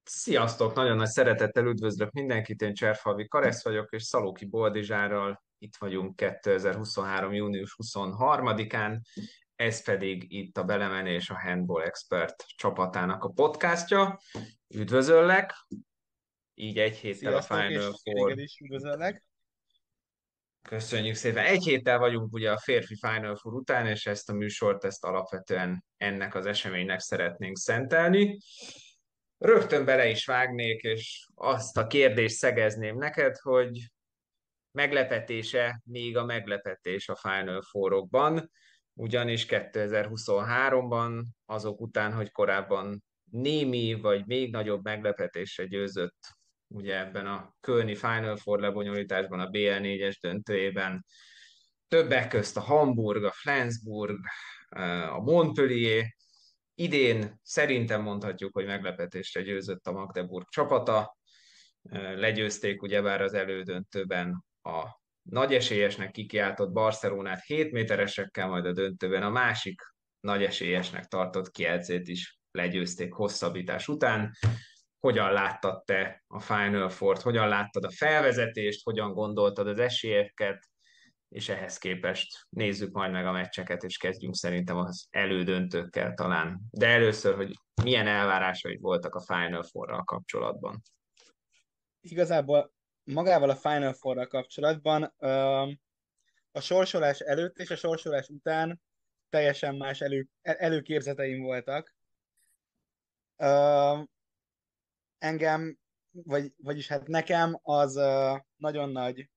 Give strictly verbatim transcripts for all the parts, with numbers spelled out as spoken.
Sziasztok! Nagyon nagy szeretettel üdvözlök mindenkit, én Cserfalvi Karesz vagyok, és Szalóki Boldizsárral itt vagyunk kétezer-huszonhárom. június huszonharmadikán, ez pedig itt a Belemenés a Handball Expert csapatának a podcastja. Üdvözöllek, így egy héttel a Sziasztok, Final és Four. téged is üdvözöllek. Köszönjük szépen. Egy héttel vagyunk ugye a férfi Final Four után, és ezt a műsort ezt alapvetően ennek az eseménynek szeretnénk szentelni. Rögtön bele is vágnék, és azt a kérdést szegezném neked, hogy meglepetése még a meglepetés a Final Four-okban, ugyanis kétezer-huszonháromban, azok után, hogy korábban némi vagy még nagyobb meglepetésre győzött ugye ebben a kölni Final Four lebonyolításban, a bé el négyes döntőjében, többek közt a Hamburg, a Flensburg, a Montpellier, idén szerintem mondhatjuk, hogy meglepetésre győzött a Magdeburg csapata. Legyőzték ugyebár az elődöntőben a nagy esélyesnek kikiáltott Barcelonát hét méteresekkel, majd a döntőben a másik nagy esélyesnek tartott Kielcét is legyőzték hosszabbítás után. Hogyan láttad te a Final Four-t, hogyan láttad a felvezetést, hogyan gondoltad az esélyeket, és ehhez képest nézzük majd meg a meccseket, és kezdjünk szerintem az elődöntőkkel talán. De először, hogy milyen elvárásaid voltak a Final Four-ral kapcsolatban. Igazából magával a Final Four-ral kapcsolatban ö, a sorsolás előtt és a sorsolás után teljesen más elő, el- előképzeteim voltak. Ö, engem, vagy, vagyis hát nekem az ö, nagyon nagy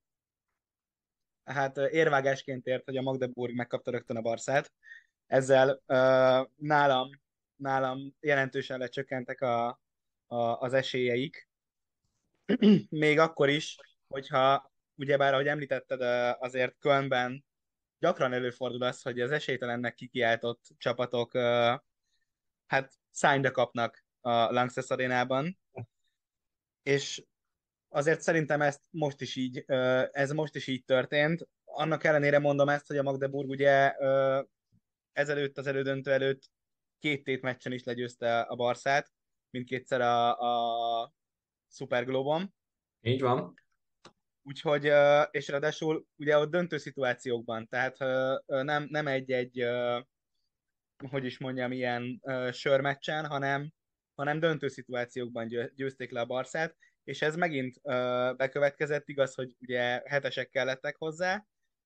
hát ö, érvágásként ért, hogy a Magdeburg megkapta rögtön a Barszát. Ezzel ö, nálam, nálam jelentősen lecsökkentek a, a, az esélyeik. Még akkor is, hogyha ugyebár, ahogy említetted, azért Kölnben gyakran előfordul az, hogy az esélytelennek kikiáltott csapatok hát szányra kapnak a Lanxess arénában, és azért szerintem ezt most is így, ez most is így történt. Annak ellenére mondom ezt, hogy a Magdeburg ugye ezelőtt, az elődöntő előtt két tét meccsen is legyőzte a Barszát, mindkétszer a, a Super Globon. Így van. Úgyhogy, ö, és ráadásul ugye ott döntő szituációkban, tehát ö, ö, nem, nem egy-egy, ö, hogy is mondjam, ilyen ö, sörmeccsen, hanem, hanem döntő szituációkban győ- győzték le a Barszát, és ez megint ö, bekövetkezett, igaz, hogy ugye hetesek kellettek hozzá,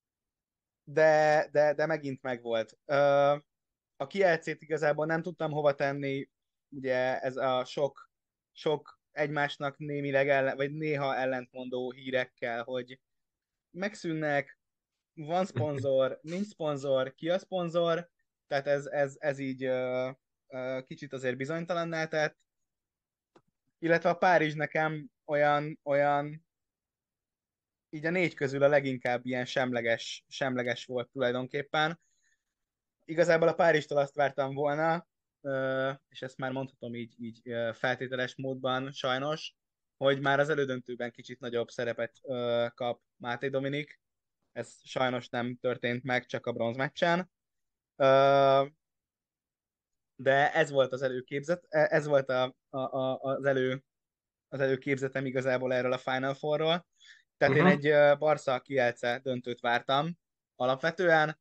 de, de, de megint megvolt. Ö, a Kielcét igazából nem tudtam hova tenni, ugye ez a sok, sok egymásnak némileg ellen, vagy néha ellentmondó hírekkel, hogy megszűnnek, van szponzor, nincs szponzor, ki a szponzor, tehát ez, ez, ez így ö, ö, kicsit azért bizonytalanná tett, illetve a Párizs nekem olyan, olyan, így a négy közül a leginkább ilyen semleges, semleges volt tulajdonképpen. Igazából a Párizstól azt vártam volna, ö, és ezt már mondhatom így, így ö, feltételes módban sajnos, hogy már az elődöntőben kicsit nagyobb szerepet ö, kap Máté Dominik. Ez sajnos nem történt meg, csak a bronzmeccsen. Ö, de ez volt az előképzet, e- ez volt a, a, a, az, elő, az előképzetem igazából erről a Final Four-ról. Tehát én Uh-huh. egy ö, Barca Kielce döntőt vártam alapvetően,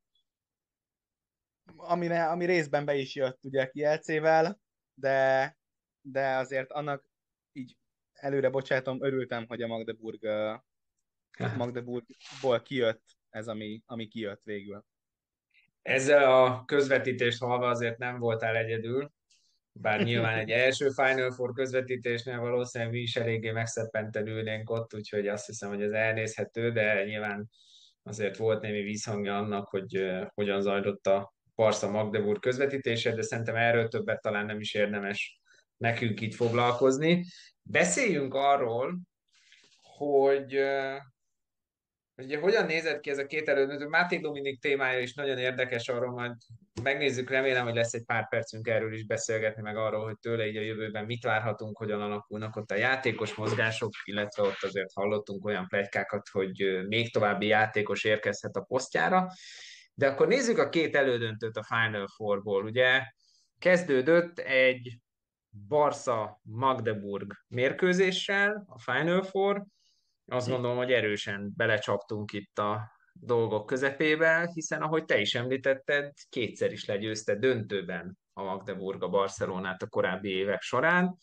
ami, ami részben be is jött ugye Kielcével, de, de azért annak így előre bocsátom, örültem, hogy a Magdeburg, ö, Magdeburgból kijött ez, ami, ami kijött végül. Ezzel a közvetítést hallva azért nem voltál egyedül, bár nyilván egy első Final Four közvetítésnél valószínűleg mi is eléggé megszeppenten ülnénk ott, úgyhogy azt hiszem, hogy ez elnézhető, de nyilván azért volt némi visszhangja annak, hogy uh, hogyan zajlott a Barca Magdeburg közvetítése, de szerintem erről többet talán nem is érdemes nekünk itt foglalkozni. Beszéljünk arról, hogy uh, ugye hogyan nézett ki ez a két elődöntő? Máté Dominik témája is nagyon érdekes, arról majd megnézzük, remélem, hogy lesz egy pár percünk erről is beszélgetni, meg arról, hogy tőle így a jövőben mit várhatunk, hogyan alakulnak ott a játékos mozgások, illetve ott azért hallottunk olyan pletykákat, hogy ö, még további játékos érkezhet a posztjára. De akkor nézzük a két elődöntőt a Final Four-ból. Ugye kezdődött egy Barca Magdeburg mérkőzéssel, a Final Four. Azt Hm. gondolom, hogy erősen belecsaptunk itt a dolgok közepébe, hiszen ahogy te is említetted, kétszer is legyőzte döntőben a Magdeburg a Barcelonát a korábbi évek során.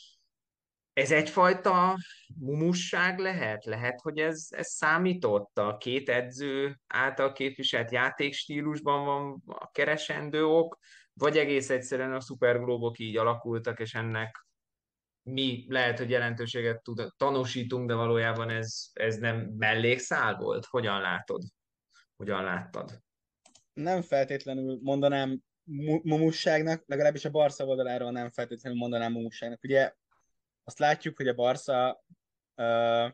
Ez egyfajta mumusság lehet? Lehet, hogy ez, ez számított? A két edző által képviselt játékstílusban van a keresendő ok, vagy egész egyszerűen a szuperglóbok így alakultak, és ennek mi lehet, hogy jelentőséget tud, tanúsítunk, de valójában ez, ez nem mellékszál volt? Hogyan látod? Hogyan láttad? Nem feltétlenül mondanám mu- mumusságnak, legalábbis a Barca oldaláról nem feltétlenül mondanám mumusságnak. Ugye azt látjuk, hogy a Barca ö,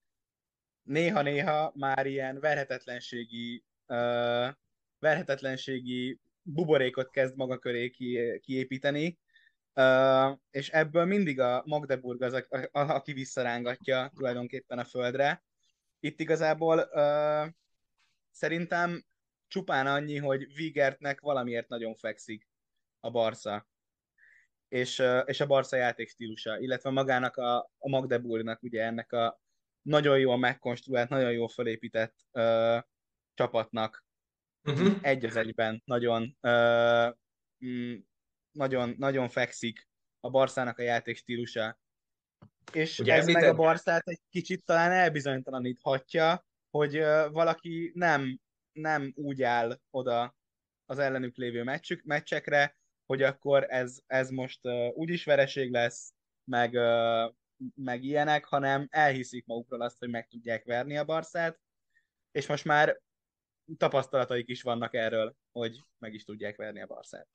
néha-néha már ilyen verhetetlenségi, ö, verhetetlenségi buborékot kezd maga köré ki, kiépíteni, ö, és ebből mindig a Magdeburg az, a, a, aki visszarángatja tulajdonképpen a földre. Itt igazából ö, szerintem csupán annyi, hogy Wigertnek valamiért nagyon fekszik a Barca, és, ö, és a Barca játékstílusa, illetve magának a, a Magdeburgnak ugye ennek a nagyon jól megkonstruált, nagyon jól felépített ö, csapatnak így Uh-huh. egy az egyben nagyon, ö, mm, nagyon, nagyon fekszik a Barszának a játékstílusa. És Ugye ez meg a említed? Barszát egy kicsit talán elbizonytalaníthatja, hogy ö, valaki nem, nem úgy áll oda az ellenük lévő meccsük, meccsekre, hogy akkor ez, ez most uh, úgyis vereség lesz, meg, uh, meg ilyenek, hanem elhiszik magukról azt, hogy meg tudják verni a Barszát, és most már tapasztalataik is vannak erről, hogy meg is tudják verni a Barszát.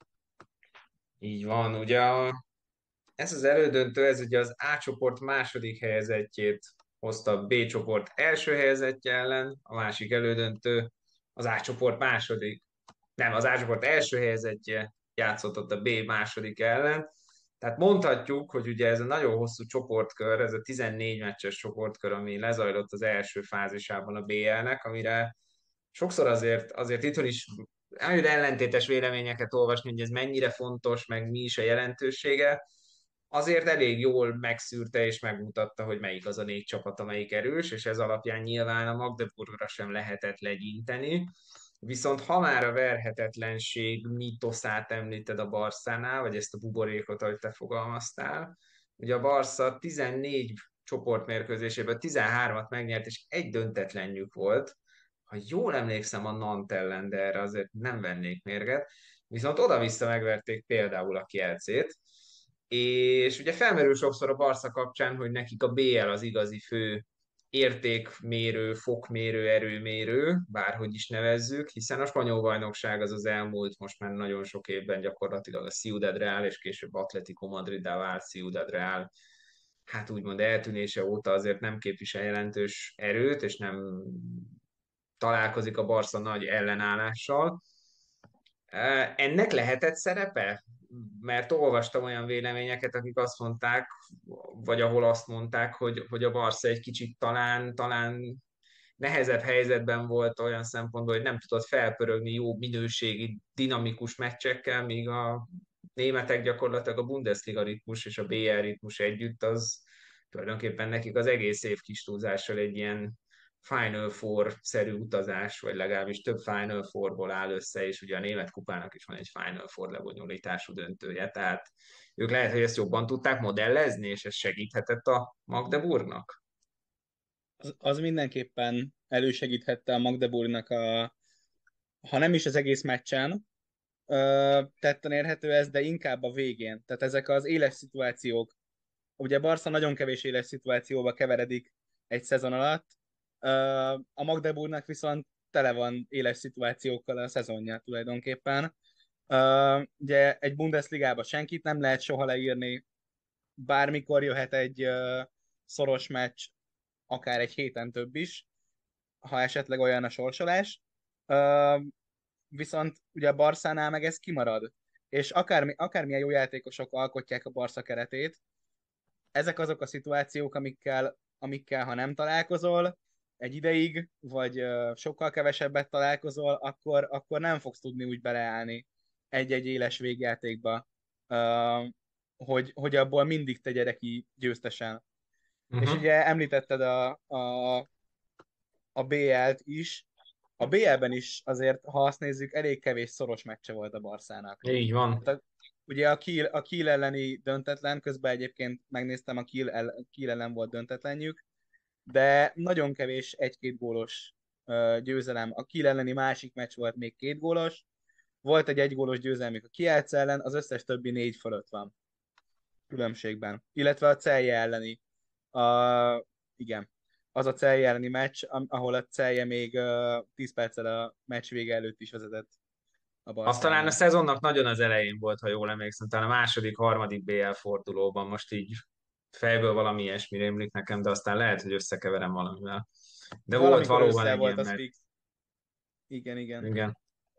Így van, ugye a, ez az elődöntő, ez ugye az A csoport második helyezettjét hozta a B csoport első helyezettje ellen, a másik elődöntő az A csoport második, nem, az A csoport első helyezettje játszott ott a B második ellen. Tehát mondhatjuk, hogy ugye ez a nagyon hosszú csoportkör, ez a tizennégy meccses csoportkör, ami lezajlott az első fázisában a bé el-nek, amire sokszor azért, azért itthon is nagyon ellentétes véleményeket olvasni, hogy ez mennyire fontos, meg mi is a jelentősége. Azért elég jól megszűrte és megmutatta, hogy melyik az a négy csapat, amelyik erős, és ez alapján nyilván a Magdeburgra sem lehetett legyinteni. Viszont ha már a verhetetlenség mítoszát említed a Barszánál, vagy ezt a buborékot, ahogy te fogalmaztál, ugye a Barca tizennégy csoportmérkőzéséből tizenhármat megnyert, és egy döntetlenjük volt. Ha jól emlékszem a Nantes ellen, de erre azért nem vennék mérget. Viszont oda-vissza megverték például a Kielcét, és ugye felmerül sokszor a Barca kapcsán, hogy nekik a bé el az igazi fő értékmérő, fokmérő, erőmérő, bárhogy is nevezzük, hiszen a spanyol bajnokság az az elmúlt most már nagyon sok évben gyakorlatilag a Ciudad Real, és később Atletico Madriddá vált Ciudad Real, hát úgymond eltűnése óta azért nem képvisel jelentős erőt, és nem találkozik a Barca nagy ellenállással. Ennek lehetett szerepe? Mert olvastam olyan véleményeket, akik azt mondták, vagy ahol azt mondták, hogy, hogy a Barca egy kicsit talán, talán nehezebb helyzetben volt olyan szempontból, hogy nem tudott felpörögni jó minőségi, dinamikus meccsekkel, míg a németek gyakorlatilag a Bundesliga ritmus és a bé el ritmus együtt, az tulajdonképpen nekik az egész év kis túlzással egy ilyen Final Four-szerű utazás, vagy legalábbis több Final Four-ból áll össze, és ugye a német kupának is van egy Final Four lebonyolítású döntője, tehát ők lehet, hogy ezt jobban tudták modellezni, és ez segíthetett a Magdeburgnak. Az, az mindenképpen elősegíthette a Magdeburgnak a, ha nem is az egész meccsen, ö, tetten érhető ez, de inkább a végén. Tehát ezek az éles szituációk, ugye Barca nagyon kevés éles szituációba keveredik egy szezon alatt, ö, a Magdeburgnak viszont tele van éles szituációkkal a szezonja tulajdonképpen. Ö, ugye egy Bundesligába senkit nem lehet soha leírni, bármikor jöhet egy ö, szoros meccs, akár egy héten több is, ha esetleg olyan a sorsolás. Ö, viszont ugye a Barszánál meg ez kimarad. És akármi, akármilyen jó játékosok alkotják a Barca keretét, ezek azok a szituációk, amikkel, amikkel ha nem találkozol egy ideig, vagy ö, sokkal kevesebbet találkozol, akkor, akkor nem fogsz tudni úgy beleállni egy-egy éles végjátékba, ö, hogy, hogy abból mindig te gyere ki győztesen. És Uh-huh. ugye említetted a, a, a bé el-t is. A bé el-ben is azért, ha azt nézzük, elég kevés szoros meccse volt a Barszának. Így van. Tehát a, ugye a Kiel, a Kiel elleni döntetlen, közben egyébként megnéztem, a Kiel, el, Kiel ellen volt döntetlenjük, de nagyon kevés egy-két gólos ö, győzelem. A Kiel elleni másik meccs volt még két gólos, volt egy egygólos győzelmük a Kielce ellen, az összes többi négy fölött van különbségben. Illetve a Celje elleni. A, igen, az a Celje elleni meccs, ahol a Celje még uh, tíz perccel a meccs vége előtt is vezetett a Az Barca talán a ellen. szezonnak nagyon az elején volt, ha jól emlékszem, talán a második, harmadik bé el fordulóban, most így fejből valami ilyesmi rémlik nekem, de aztán lehet, hogy összekeverem valamivel. De volt Valamikor valóban ősszel egy volt ilyen az meccs. fix. Igen, igen. Igen.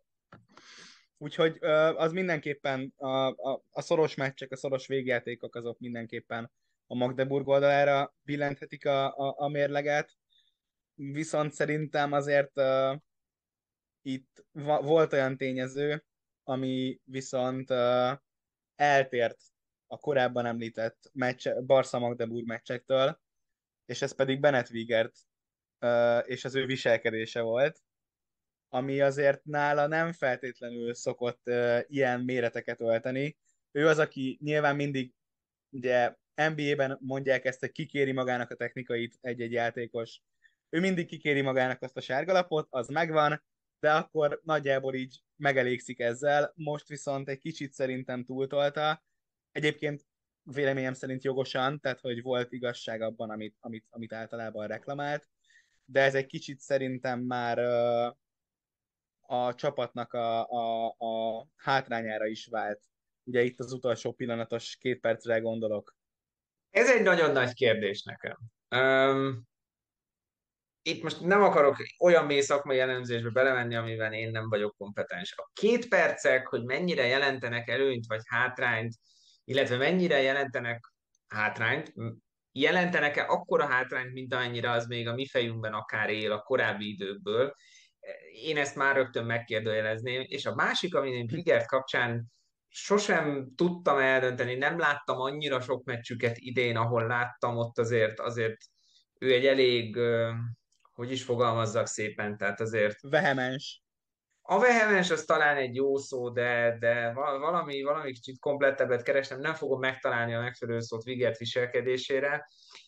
Úgyhogy uh, az mindenképpen a, a, a szoros meccsek, a szoros végjátékok azok mindenképpen a Magdeburg oldalára billenthetik a, a, a mérleget. Viszont szerintem azért uh, itt va- volt olyan tényező, ami viszont uh, eltért a korábban említett meccs, Barca-Magdeburg meccsektől, és ez pedig Bennett Wiegert uh, és az ő viselkedése volt, ami azért nála nem feltétlenül szokott uh, ilyen méreteket ölteni. Ő az, aki nyilván mindig, ugye en bé á-ben mondják ezt, hogy kikéri magának a technikait egy-egy játékos. Ő mindig kikéri magának azt a sárgalapot, az megvan, de akkor nagyjából így megelégszik ezzel. Most viszont egy kicsit szerintem túltolta. Egyébként véleményem szerint jogosan, tehát hogy volt igazság abban, amit, amit, amit általában reklamált, de ez egy kicsit szerintem már uh, a csapatnak a, a, a hátrányára is vált. Ugye itt az utolsó pillanatos két percre gondolok. Ez egy nagyon nagy kérdés nekem. Um, itt most nem akarok olyan mély szakmai elemzésbe belemenni, amiben én nem vagyok kompetens. A két percek, hogy mennyire jelentenek előnyt vagy hátrányt, illetve mennyire jelentenek hátrányt, jelentenek-e akkora hátrányt, mint amennyire az még a mi fejünkben akár él a korábbi időkből. Én ezt már rögtön megkérdőjelezném. És a másik, amin én Bigert kapcsán sosem tudtam eldönteni, nem láttam annyira sok meccsüket idén, ahol láttam, ott azért, azért ő egy elég, hogy is fogalmazzak szépen, tehát azért Vehemens. a vehemens az talán egy jó szó, de, de valami, valami kicsit komplettebbet kerestem, nem fogom megtalálni a megfelelő szót Vigert viselkedésére,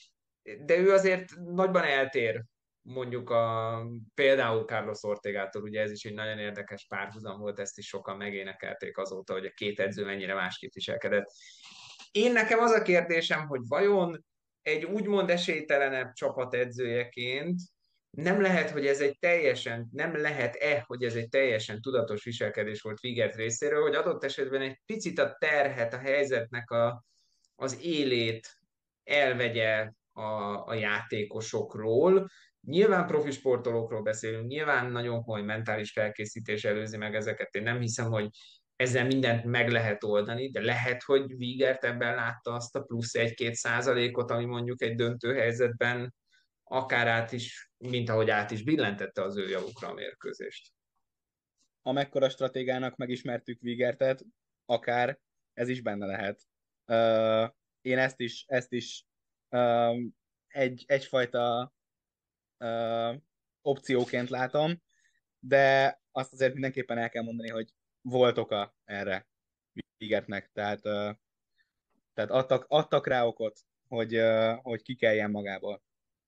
de ő azért nagyban eltér mondjuk a, például Carlos Ortegától, ugye ez is egy nagyon érdekes párhuzam volt, ezt is sokan megénekelték azóta, hogy a két edző mennyire másképp viselkedett. Én nekem az a kérdésem, hogy vajon egy úgymond esélytelenebb csapat edzőjeként nem lehet, hogy ez egy teljesen, nem lehet-e, hogy ez egy teljesen tudatos viselkedés volt Vigert részéről, hogy adott esetben egy picit a terhet, a helyzetnek a, az élét elvegye a, a játékosokról. Nyilván profi sportolókról beszélünk, nyilván nagyon komoly mentális felkészítés előzi meg ezeket. Én nem hiszem, hogy ezzel mindent meg lehet oldani, de lehet, hogy Vigert ebben látta azt a plusz egy-két százalékot, ami mondjuk egy döntő helyzetben akár át is, mint ahogy át is billentette az ő javukra a mérkőzést. Amekkora stratégának megismertük Vigertet, akár ez is benne lehet. Uh, én ezt is, ezt is uh, egy, egyfajta uh, opcióként látom, de azt azért mindenképpen el kell mondani, hogy volt oka erre Vigertnek, tehát, uh, tehát adtak, adtak rá okot, hogy, uh, hogy kikeljen magából.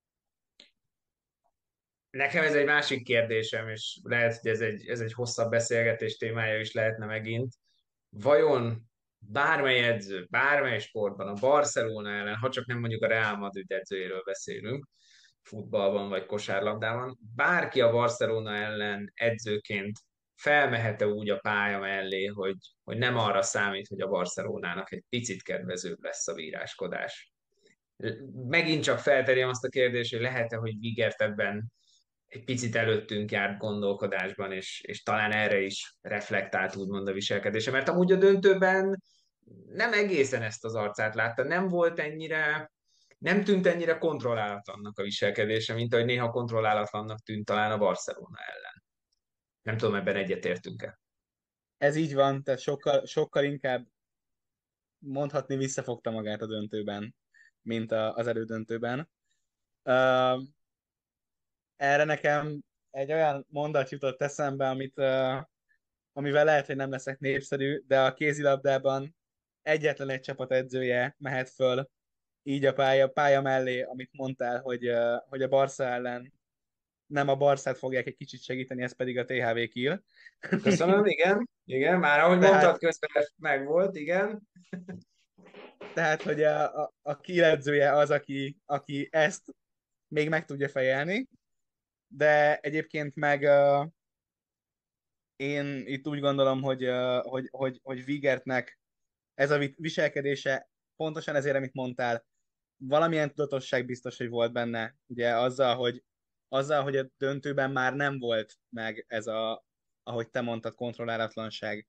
Nekem ez egy másik kérdésem, és lehet, hogy ez egy, ez egy hosszabb beszélgetés témája is lehetne megint. Vajon bármely edző, bármely sportban, a Barcelona ellen, ha csak nem mondjuk a Real Madrid edzőjéről beszélünk, futballban vagy kosárlabdában, bárki a Barcelona ellen edzőként felmehet-e úgy a pálya mellé, hogy, hogy nem arra számít, hogy a Barcelonának egy picit kedvezőbb lesz a bíráskodás. Megint csak felterjem azt a kérdést, hogy lehet-e, hogy Vigert ebben egy picit előttünk járt gondolkodásban, és, és talán erre is reflektált úgymond a viselkedése, mert amúgy a döntőben nem egészen ezt az arcát látta, nem volt ennyire, nem tűnt ennyire kontrollálatlannak a viselkedése, mint ahogy néha kontrollálatlannak tűnt talán a Barcelona ellen. Nem tudom, ebben egyetértünk-e. Ez így van, tehát sokkal, sokkal inkább mondhatni visszafogta magát a döntőben, mint a, az elődöntőben. Uh, Erre nekem egy olyan mondat jutott eszembe, amit, uh, amivel lehet, hogy nem leszek népszerű, de a kézilabdában egyetlen egy csapat edzője mehet föl így a pálya, pálya mellé, amit mondtál, hogy, uh, hogy a Barca ellen nem a Barszát fogják egy kicsit segíteni, ez pedig a té há vé Kiel. Köszönöm, igen. Igen, már ahogy Tehát, mondtad, közben megvolt, igen. tehát hogy a, a, a Kiel edzője az, aki, aki ezt még meg tudja fejelni, de egyébként meg uh, én itt úgy gondolom, hogy, uh, hogy, hogy, hogy Wigertnek ez a vi- viselkedése pontosan ezért, amit mondtál, valamilyen tudatosság biztos, hogy volt benne, ugye azzal, hogy azzal, hogy a döntőben már nem volt meg ez a, ahogy te mondtad, kontrollálatlanság.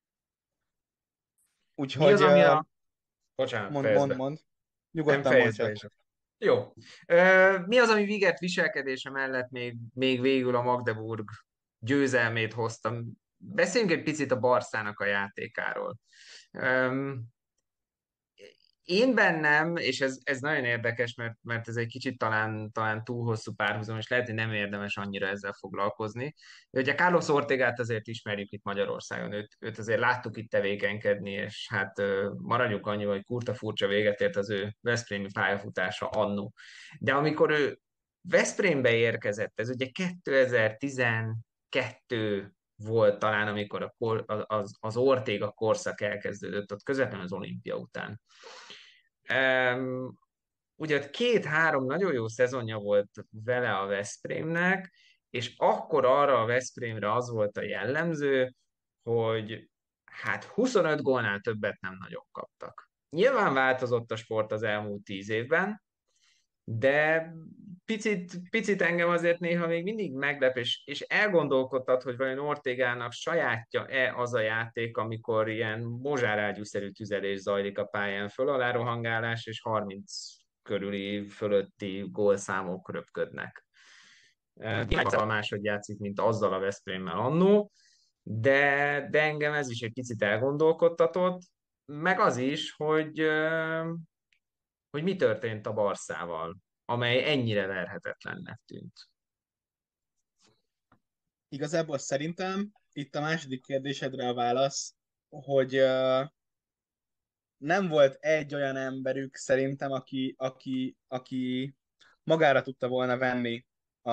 Mi az, Úgyhogy ami uh, a... Bocsánat, mond, fejezd mond, be. mond. Nem Nyugodtan mond fejezd be csak. is. Jó. Ö, mi az, ami Vigert viselkedése mellett még, még végül a Magdeburg győzelmét hoztam? Beszéljünk egy picit a Barszának a játékáról. Öm, én bennem, és ez, ez nagyon érdekes, mert, mert ez egy kicsit talán, talán túl hosszú párhuzam, és lehet, hogy nem érdemes annyira ezzel foglalkozni. De ugye Carlos Ortegát azért ismerjük itt Magyarországon, őt, őt azért láttuk itt tevékenykedni, és hát ö, maradjuk annyi, hogy kurta furcsa véget ért az ő veszprémi pályafutása annó. De amikor ő Veszprémbe érkezett, ez ugye kétezer-tizenkettő volt talán, amikor a kor, az, az Ortega korszak elkezdődött, ott közvetlenül az olimpia után. Um, ugye ott két-három nagyon jó szezonja volt vele a Veszprémnek, és akkor arra a Veszprémre az volt a jellemző, hogy hát huszonöt gólnál többet nem nagyon kaptak. Nyilván változott a sport az elmúlt tíz évben, de picit, picit engem azért néha még mindig meglep, és, és elgondolkodtad, hogy vajon Ortegának sajátja-e az a játék, amikor ilyen mozsárágyúszerű tüzelés zajlik a pályán, föl alá rohangálás, és harminc körüli fölötti gólszámok röpködnek. Tényleg máshogy játszik, mint azzal a Veszprémmel annó, de, de engem ez is egy picit elgondolkodtatott, meg az is, hogy hogy mi történt a Barszával, amely ennyire verhetetlennek tűnt. Igazából szerintem itt a második kérdésedre a válasz, hogy uh, nem volt egy olyan emberük szerintem, aki, aki, aki magára tudta volna venni a,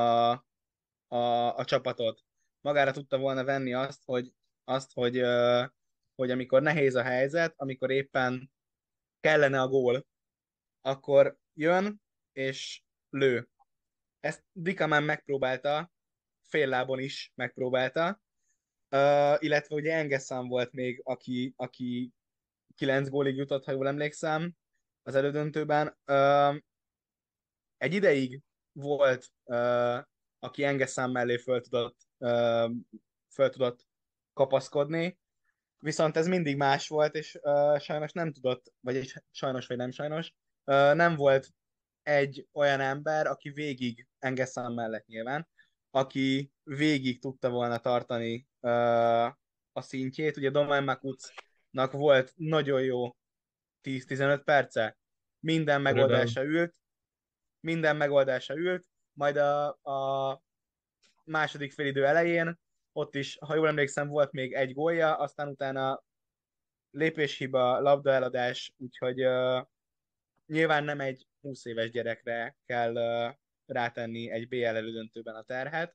a, a csapatot. Magára tudta volna venni azt, hogy, azt, hogy, uh, hogy amikor nehéz a helyzet, amikor éppen kellene a gól, akkor jön és lő. Ezt Dikaman megpróbálta, fél lábon is megpróbálta, uh, illetve ugye Engeszám volt még, aki, aki kilenc gólig jutott, ha jól emlékszem, az elődöntőben. Uh, egy ideig volt, uh, aki Engeszám mellé föl tudott, uh, föl tudott kapaszkodni, viszont ez mindig más volt, és uh, sajnos nem tudott, vagy sajnos, vagy nem sajnos, uh, nem volt egy olyan ember, aki végig, Engeszám mellett nyilván, aki végig tudta volna tartani uh, a szintjét. Ugye Domain Makucnak volt nagyon jó tíz-tizenöt perce, minden Körülbelül. megoldása ült, minden megoldása ült, majd a, a második félidő elején, ott is, ha jól emlékszem, volt még egy gólja, aztán utána lépéshiba, labdaeladás, úgyhogy uh, nyilván nem egy húsz éves gyerekre kell uh, rátenni egy bé el elődöntőben a terhet,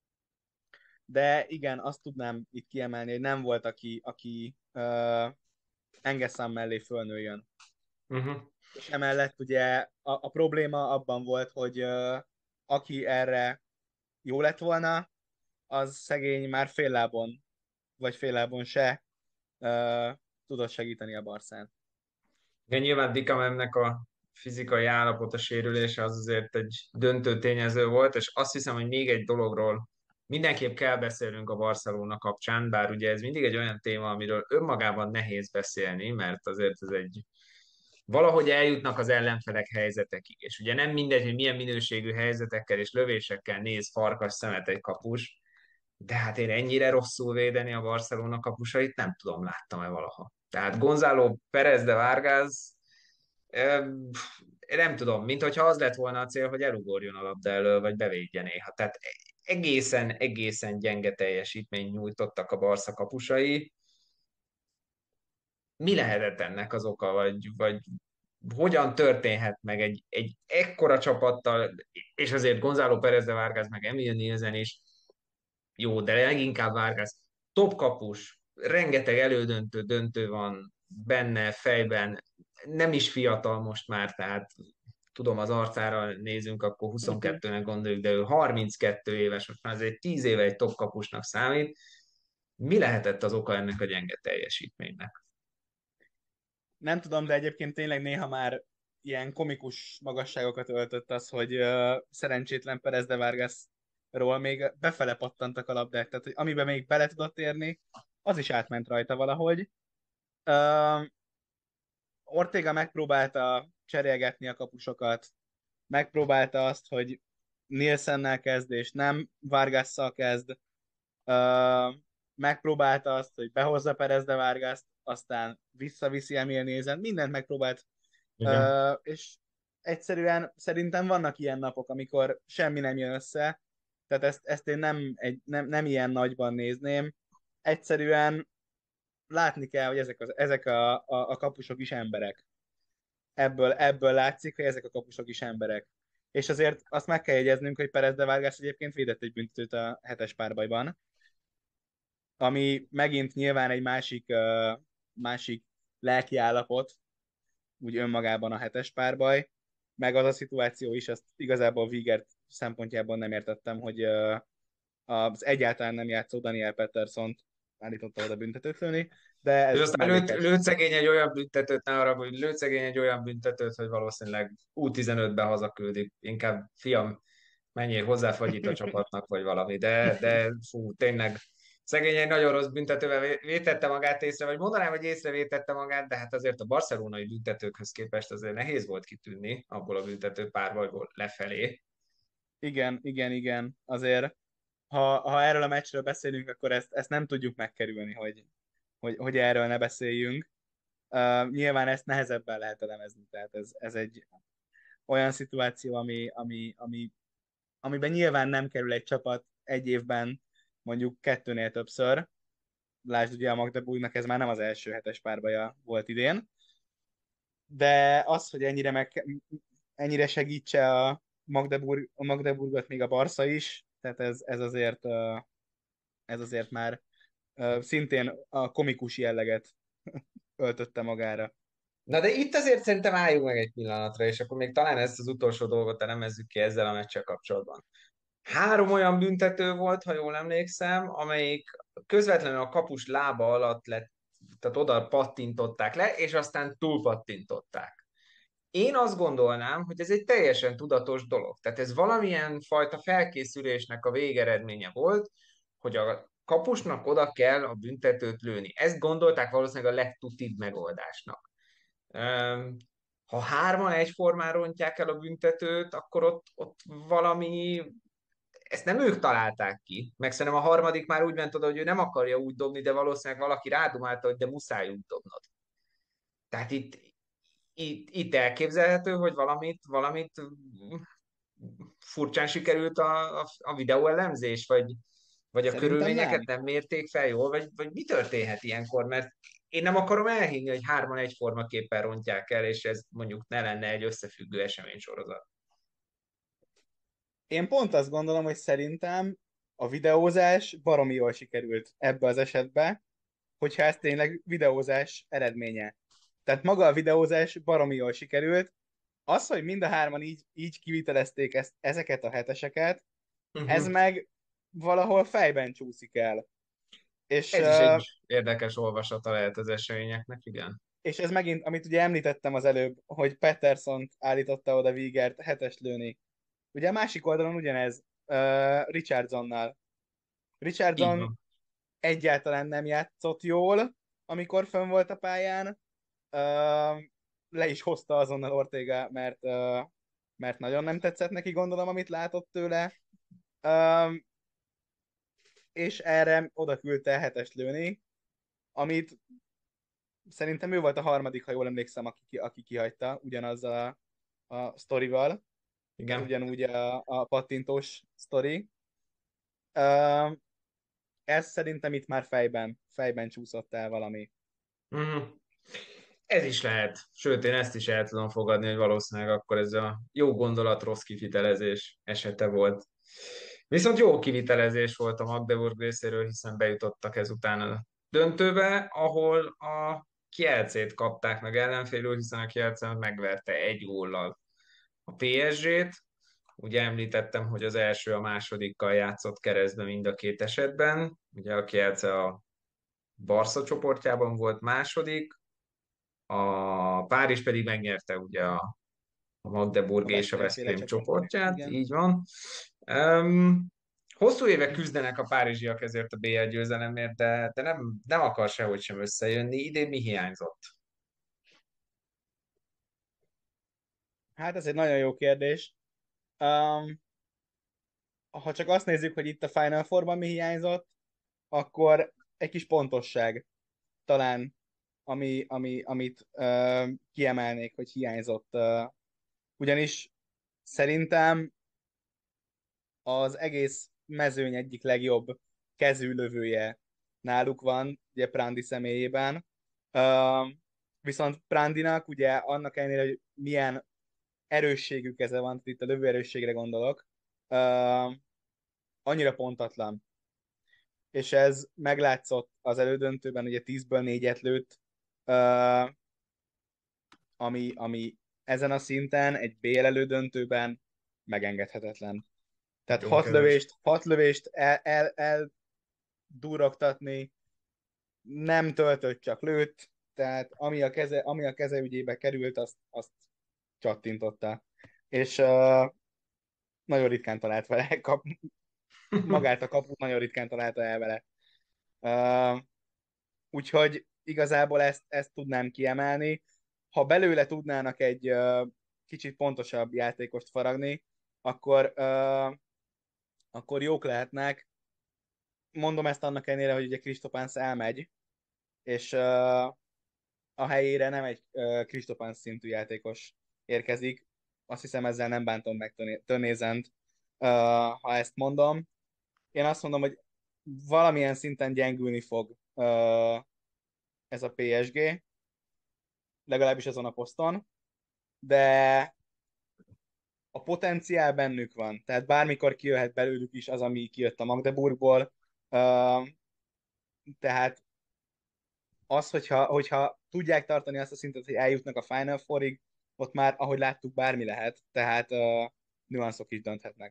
de igen, azt tudnám itt kiemelni, hogy nem volt, aki, aki uh, Engeszám mellé fölnőjön. Uh-huh. És emellett ugye a, a probléma abban volt, hogy uh, aki erre jó lett volna, az szegény már fél lábon, vagy fél lábon se uh, tudott segíteni a Barszán. Igen, nyilván Dikamemnek a fizikai állapota sérülése az azért egy döntő tényező volt, és azt hiszem, hogy még egy dologról mindenképp kell beszélnünk a Barcelona kapcsán, bár ugye ez mindig egy olyan téma, amiről önmagában nehéz beszélni, mert azért ez egy valahogy eljutnak az ellenfelek helyzetekig, és ugye nem mindegy, hogy milyen minőségű helyzetekkel és lövésekkel néz farkas szemet egy kapus, de hát én ennyire rosszul védeni a Barcelona kapusait nem tudom, láttam-e valaha. Tehát Gonzalo Perez de Vargas, nem tudom, mint hogyha az lett volna a cél, hogy elugorjon a labda elől, vagy bevédje néha. Tehát egészen, egészen gyenge teljesítményt nyújtottak a Barca kapusai. Mi lehetett ennek az oka, vagy, vagy hogyan történhet meg egy, egy ekkora csapattal, és azért Gonzalo Pérez de Vargas, meg Emil Nielsen is, jó, de leginkább Vargas, top kapus, rengeteg elődöntő döntő van benne, fejben, nem is fiatal most már, tehát tudom, az arcára nézünk, akkor huszonkettőnek gondoljuk, de ő harminckettő éves, most már azért tíz éve egy top kapusnak számít. Mi lehetett az oka ennek a gyenge teljesítménynek? Nem tudom, de egyébként tényleg néha már ilyen komikus magasságokat öltött az, hogy uh, szerencsétlen Perez de Vargasról még befele pattantak a labdák, tehát hogy amiben még bele tudott érni, az is átment rajta valahogy. Uh, Ortega megpróbálta cserélgetni a kapusokat, megpróbálta azt, hogy Nielsennel kezd, és nem Vargasszal kezd. Uh, Megpróbálta azt, hogy behozza Perez de Vargast, aztán visszaviszi Emil Nézen, mindent megpróbált, Igen. uh, és egyszerűen szerintem vannak ilyen napok, amikor semmi nem jön össze, tehát ezt, ezt én nem, egy, nem, nem ilyen nagyban nézném. Egyszerűen látni kell, hogy ezek, az, ezek a, a, a kapusok is emberek. Ebből, ebből látszik, hogy ezek a kapusok is emberek. És azért azt meg kell jegyeznünk, hogy Perez de Vargas egyébként védett egy büntetőt a hetes párbajban, ami megint nyilván egy másik, uh, másik lelki állapot, úgy önmagában a hetes párbaj, meg az a szituáció is, azt igazából Vigert szempontjából nem értettem, hogy uh, az egyáltalán nem játszó Daniel Peterson állította oda büntetőt lőni, de És ez aztán lőtt, mellékes. lőtt szegény egy olyan büntetőt, ne arra, hogy lőtt szegény egy olyan büntetőt, hogy valószínűleg u tizenötben hazaküldik. Inkább, fiam, menjél hozzáfagyít a csapatnak, vagy valami. De, de fú, tényleg szegény egy nagyon rossz büntetővel vé- vétette magát észre, vagy mondanám, hogy észrevétette magát, de hát azért a barcelonai büntetőkhöz képest azért nehéz volt kitűnni abból a büntető párbajból lefelé. Igen, igen, igen. Azért, ha, ha erről a meccsről beszélünk, akkor ezt, ezt nem tudjuk megkerülni, hogy, hogy, hogy erről ne beszéljünk. Uh, nyilván ezt nehezebben lehet elemezni, tehát ez, ez egy olyan szituáció, ami, ami, ami, amiben nyilván nem kerül egy csapat egy évben mondjuk kettőnél többször. Lásd, ugye a Magdeburgnak ez már nem az első hetes párbaja volt idén, de az, hogy ennyire, meg, ennyire segítse a, Magdeburg, a Magdeburgot még a Barca is, tehát ez, ez azért, uh, ez azért már uh, szintén a komikus jelleget öltötte magára. Na de itt azért szerintem álljunk meg egy pillanatra, és akkor még talán ezt az utolsó dolgot elemezzük ki ezzel a meccsel kapcsolatban. Három olyan büntető volt, ha jól emlékszem, amelyik közvetlenül a kapus lába alatt lett, tehát oda pattintották le, és aztán túlpattintották. Én azt gondolnám, hogy ez egy teljesen tudatos dolog. Tehát ez valamilyen fajta felkészülésnek a végeredménye volt, hogy a kapusnak oda kell a büntetőt lőni. Ezt gondolták valószínűleg a legtutibb megoldásnak. Öm, Ha hárman egyformán rontják el a büntetőt, akkor ott, ott valami ezt nem ők találták ki, meg szerintem a harmadik már úgy ment oda, hogy ő nem akarja úgy dobni, de valószínűleg valaki rádumálta, hogy de muszáj úgy dobnod. Tehát itt, itt, itt elképzelhető, hogy valamit, valamit furcsán sikerült a, a, a videóelemzés, vagy, vagy a Szerintem körülményeket nem. nem mérték fel jól, vagy, vagy mi történhet ilyenkor, mert én nem akarom elhinni, hogy hárman egyformaképpen rontják el, és ez mondjuk ne lenne egy összefüggő eseménysorozat. Én pont azt gondolom, hogy szerintem a videózás baromi jól sikerült ebbe az esetbe, hogyha ez tényleg videózás eredménye. Tehát maga a videózás baromi jól sikerült. Az, hogy mind a hárman így, így kivitelezték ezt, ezeket a heteseket, ez Uh-huh. meg valahol fejben csúszik el. És, Ez is uh, egy érdekes olvasata lehet az eseményeknek, igen. és ez megint, amit ugye említettem az előbb, hogy Peterson állította oda Vigert hetes lőni. Ugye a másik oldalon ugyanez uh, Richardsonnal. Így Richardson van. egyáltalán nem játszott jól, amikor fönn volt a pályán. Uh, Le is hozta azonnal Ortega, mert, uh, mert nagyon nem tetszett neki, gondolom, amit látott tőle. Um, és erre oda küldte hetes lőni, amit Szerintem ő volt a harmadik, ha jól emlékszem, aki, ki- aki kihagyta ugyanazzal a, a sztorival, tehát Igen. ugyanúgy a, a pattintós sztori. Uh, ez szerintem itt már fejben, fejben csúszott el valami. Mhm. Ez is lehet. Sőt, én ezt is el tudom fogadni, hogy valószínűleg akkor ez a jó gondolat, rossz kivitelezés esete volt. Viszont jó kivitelezés volt a Magdeburg részéről, hiszen bejutottak ezután a döntőbe, ahol a Kielcét kapták meg ellenfélül, hiszen a Kielce megverte egy góllal a pé es gét. Ugye említettem, hogy az első a másodikkal játszott keresztbe mind a két esetben. Ugye a Kielce a Barca csoportjában volt második, a Párizs pedig megnyerte ugye a, a A Magdeburg és a Veszprém féle Veszprém csoportját. csoportját, Igen. így van. Um, hosszú évek küzdenek a párizsiak ezért a bé el győzelemért, de, de nem, nem akar sehogy sem összejönni. Idén mi hiányzott? Hát ez egy nagyon jó kérdés. Um, ha csak azt nézzük, hogy itt a Final Four-ban mi hiányzott, akkor egy kis pontosság talán, ami, ami, amit uh, kiemelnék, hogy hiányzott. Uh, ugyanis szerintem az egész mezőny egyik legjobb kezűlövője náluk van, ugye Prandi személyében. Uh, viszont Prandinak ugye annak ellenére, hogy milyen erősségű keze van, itt a lövőerősségre gondolok, uh, annyira pontatlan. És ez meglátszott az elődöntőben, ugye tízből négyet lőtt, uh, ami, ami ezen a szinten egy bé el elődöntőben megengedhetetlen. Tehát Nagyon hat kevés. lövést, hat lövést el, el, el durogtatni, nem töltött, csak lőtt, tehát ami a keze, ami a keze ügyébe került, azt, azt csattintotta. És uh, nagyon ritkán talált vele, kap, magát a kaput nagyon ritkán találta el vele. Uh, úgyhogy igazából ezt, ezt tudnám kiemelni. Ha belőle tudnának egy uh, kicsit pontosabb játékost faragni, akkor, uh, akkor jók lehetnek. Mondom ezt annak ellenére, hogy ugye Kristopánsz elmegy, és uh, a helyére nem egy uh, Kristopánsz szintű játékos érkezik. Azt hiszem ezzel nem bántom meg Tönézent, uh, ha ezt mondom. Én azt mondom, hogy valamilyen szinten gyengülni fog uh, ez a pé es gé, legalábbis azon a poszton, de a potenciál bennük van, tehát bármikor kijöhet belőlük is az, ami kijött a Magdeburgból, uh, tehát az, hogyha, hogyha tudják tartani azt a szintet, hogy eljutnak a Final Fourig, ott már, ahogy láttuk, bármi lehet, tehát uh, nüanszok is dönthetnek.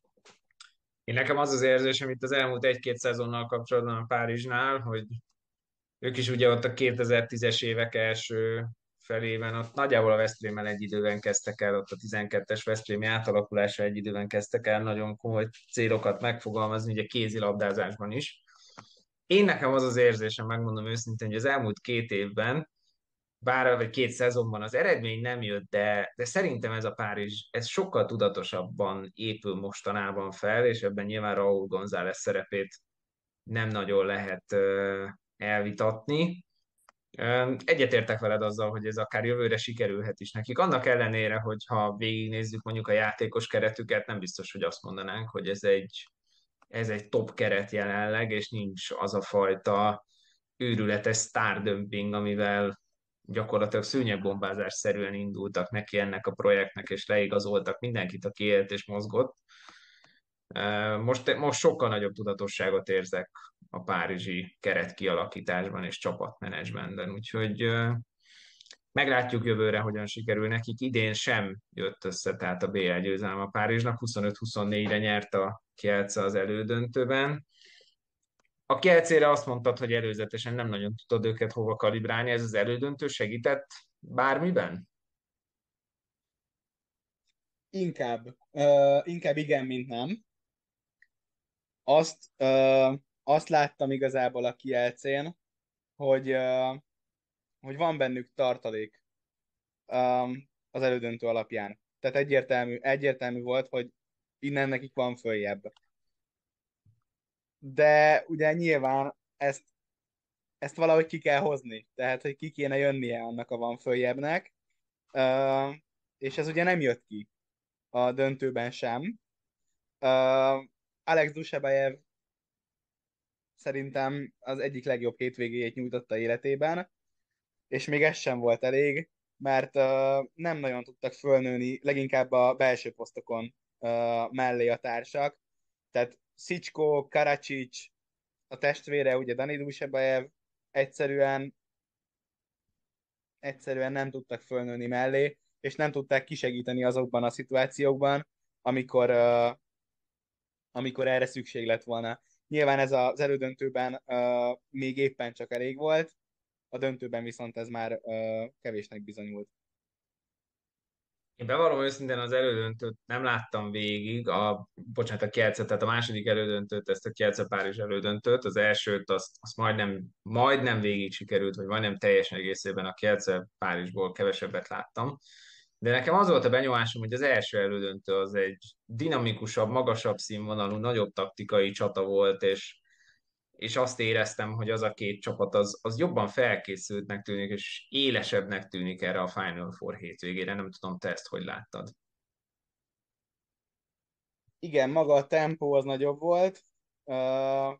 Én nekem az az érzésem itt az elmúlt egy-két szezonnal kapcsolatban a Párizsnál, hogy ők is ugye ott a kétezer-tízes évek első felében, ott nagyjából a Veszprémmel egy időben kezdtek el, ott a tizenkettes Veszprémi átalakulása egy időben kezdtek el nagyon komoly célokat megfogalmazni, ugye kézilabdázásban is. Én nekem az az érzésem, megmondom őszintén, hogy az elmúlt két évben, bár vagy két szezonban az eredmény nem jött, de, de szerintem ez a Párizs, ez sokkal tudatosabban épül mostanában fel, és ebben nyilván Raúl González szerepét nem nagyon lehet uh, elvitatni. Egyetértek veled azzal, hogy ez akár jövőre sikerülhet is nekik. Annak ellenére, hogy ha végignézzük mondjuk a játékos keretüket, nem biztos, hogy azt mondanánk, hogy ez egy, ez egy top keret jelenleg, és nincs az a fajta őrületes sztárdömping, amivel gyakorlatilag szőnyegbombázás szerűen indultak neki ennek a projektnek, és leigazoltak mindenkit, aki élt és mozgott. Most, most sokkal nagyobb tudatosságot érzek a párizsi keret kialakításban és csapatmenedzsmentben, úgyhogy meglátjuk jövőre, hogyan sikerül nekik. Idén sem jött össze, tehát a bé el győzelem a Párizsnak, huszonöt huszonnégyre nyert a Kielce az elődöntőben. A Kielcére azt mondtad, hogy előzetesen nem nagyon tudod őket hova kalibrálni, ez az elődöntő segített bármiben? Inkább, uh, inkább igen, mint nem. Azt, uh, azt láttam igazából a Kielcén, hogy, uh, hogy van bennük tartalék um, az elődöntő alapján. Tehát egyértelmű, egyértelmű volt, hogy innen nekik van följebb. De ugye nyilván ezt ezt valahogy ki kell hozni, tehát hogy ki kéne jönnie annak a van följebbnek, uh, és ez ugye nem jött ki a döntőben sem. Uh, Alex Dushabayev szerintem az egyik legjobb hétvégéjét nyújtotta életében, és még ez sem volt elég, mert uh, nem nagyon tudtak fölnőni, leginkább a belső posztokon uh, mellé a társak. Tehát Szicskó, Karacsics, a testvére, ugye Dani Dushabayev egyszerűen, egyszerűen nem tudtak fölnőni mellé, és nem tudták kisegíteni azokban a szituációkban, amikor, uh, amikor erre szükség lett volna. Nyilván ez az elődöntőben uh, még éppen csak elég volt, a döntőben viszont ez már uh, kevésnek bizonyult. Én bevallom őszintén az elődöntőt nem láttam végig, a, bocsánat, a Kielce, tehát a második elődöntőt, ezt a Kielce-Párizs elődöntőt, az elsőt azt, azt majdnem, majdnem végig sikerült, vagy majdnem teljesen egészében a Kielce-Párizsból kevesebbet láttam. De nekem az volt a benyomásom, hogy az első elődöntő az egy dinamikusabb, magasabb színvonalú, nagyobb taktikai csata volt, és és azt éreztem, hogy az a két csapat az, az jobban felkészültnek tűnik, és élesebbnek tűnik erre a Final Four hétvégére. Nem tudom, te ezt hogy láttad. Igen, maga a tempó az nagyobb volt, uh,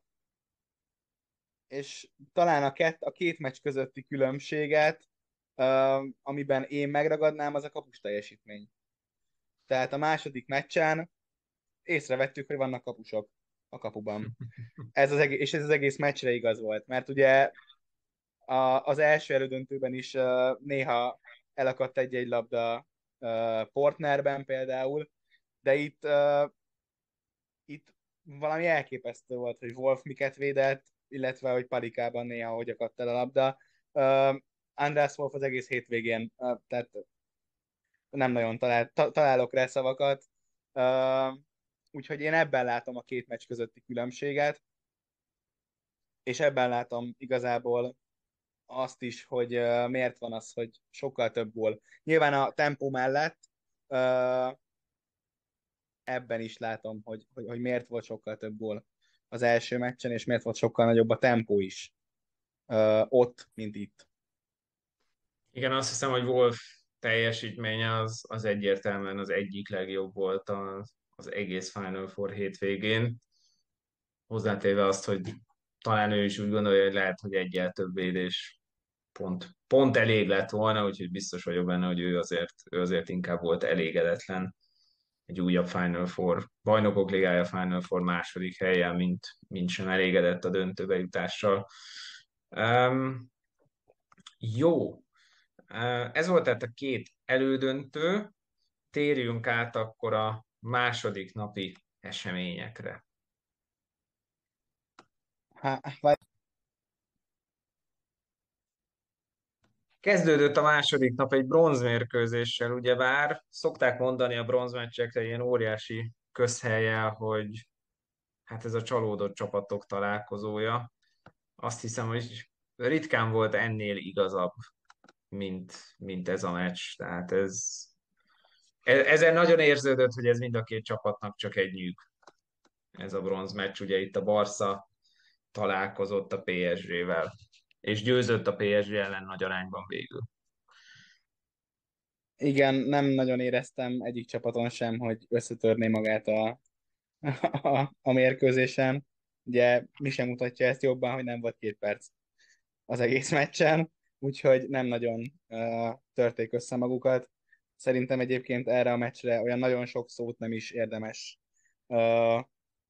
és talán a, kett, a két meccs közötti különbséget, uh, amiben én megragadnám, az a kapus teljesítmény. Tehát a második meccsen észrevettük, hogy vannak kapusok a kapuban. Ez az egész, és ez az egész meccsre igaz volt, mert ugye a, az első elődöntőben is uh, néha elakadt egy-egy labda uh, Portnerben például, de itt, uh, itt valami elképesztő volt, hogy Wolf miket védett, illetve hogy Palikában néha hogy akadt el a labda. Uh, András Wolf az egész hétvégén, uh, tehát nem nagyon talál, ta, találok rá szavakat. Uh, úgyhogy én ebben látom a két meccs közötti különbséget, és ebben látom igazából azt is, hogy uh, miért van az, hogy sokkal több gól. Nyilván a tempó mellett uh, ebben is látom, hogy, hogy, hogy miért volt sokkal több gól az első meccsen, és miért volt sokkal nagyobb a tempó is uh, ott, mint itt. Igen, azt hiszem, hogy Wolf teljesítménye az, az egyértelműen az egyik legjobb volt az, az egész Final Four hétvégén. Hozzátéve azt, hogy talán ő is úgy gondolja, hogy lehet, hogy egyel több védés pont, pont elég lett volna, úgyhogy biztos vagyok benne, hogy ő azért, ő azért inkább volt elégedetlen egy újabb Final Four, Bajnokok Ligája Final Four második helyen, mint, mint sem elégedett a döntőbe jutással. Um, jó, Uh, ez volt tehát a két elődöntő, térjünk át akkor a második napi eseményekre. Há, vagy Kezdődött a második nap egy bronzmérkőzéssel, ugyebár szokták mondani a bronzmeccsekre ilyen óriási közhelye, hogy hát ez a csalódott csapatok találkozója. Azt hiszem, hogy ritkán volt ennél igazabb, mint, mint ez a meccs. Tehát ez, e- ezen nagyon érződött, hogy ez mind a két csapatnak csak egy nyűg. Ez a bronz meccs, ugye itt a Barca találkozott a pé es gé-vel, és győzött a pé es gé ellen nagy arányban végül. igen, nem nagyon éreztem egyik csapaton sem, hogy összetörné magát a, a, a mérkőzésen. Ugye mi sem mutatja ezt jobban, hogy nem volt két perc az egész meccsen, úgyhogy nem nagyon uh, törték össze magukat. Szerintem egyébként erre a meccsre olyan nagyon sok szót nem is érdemes uh,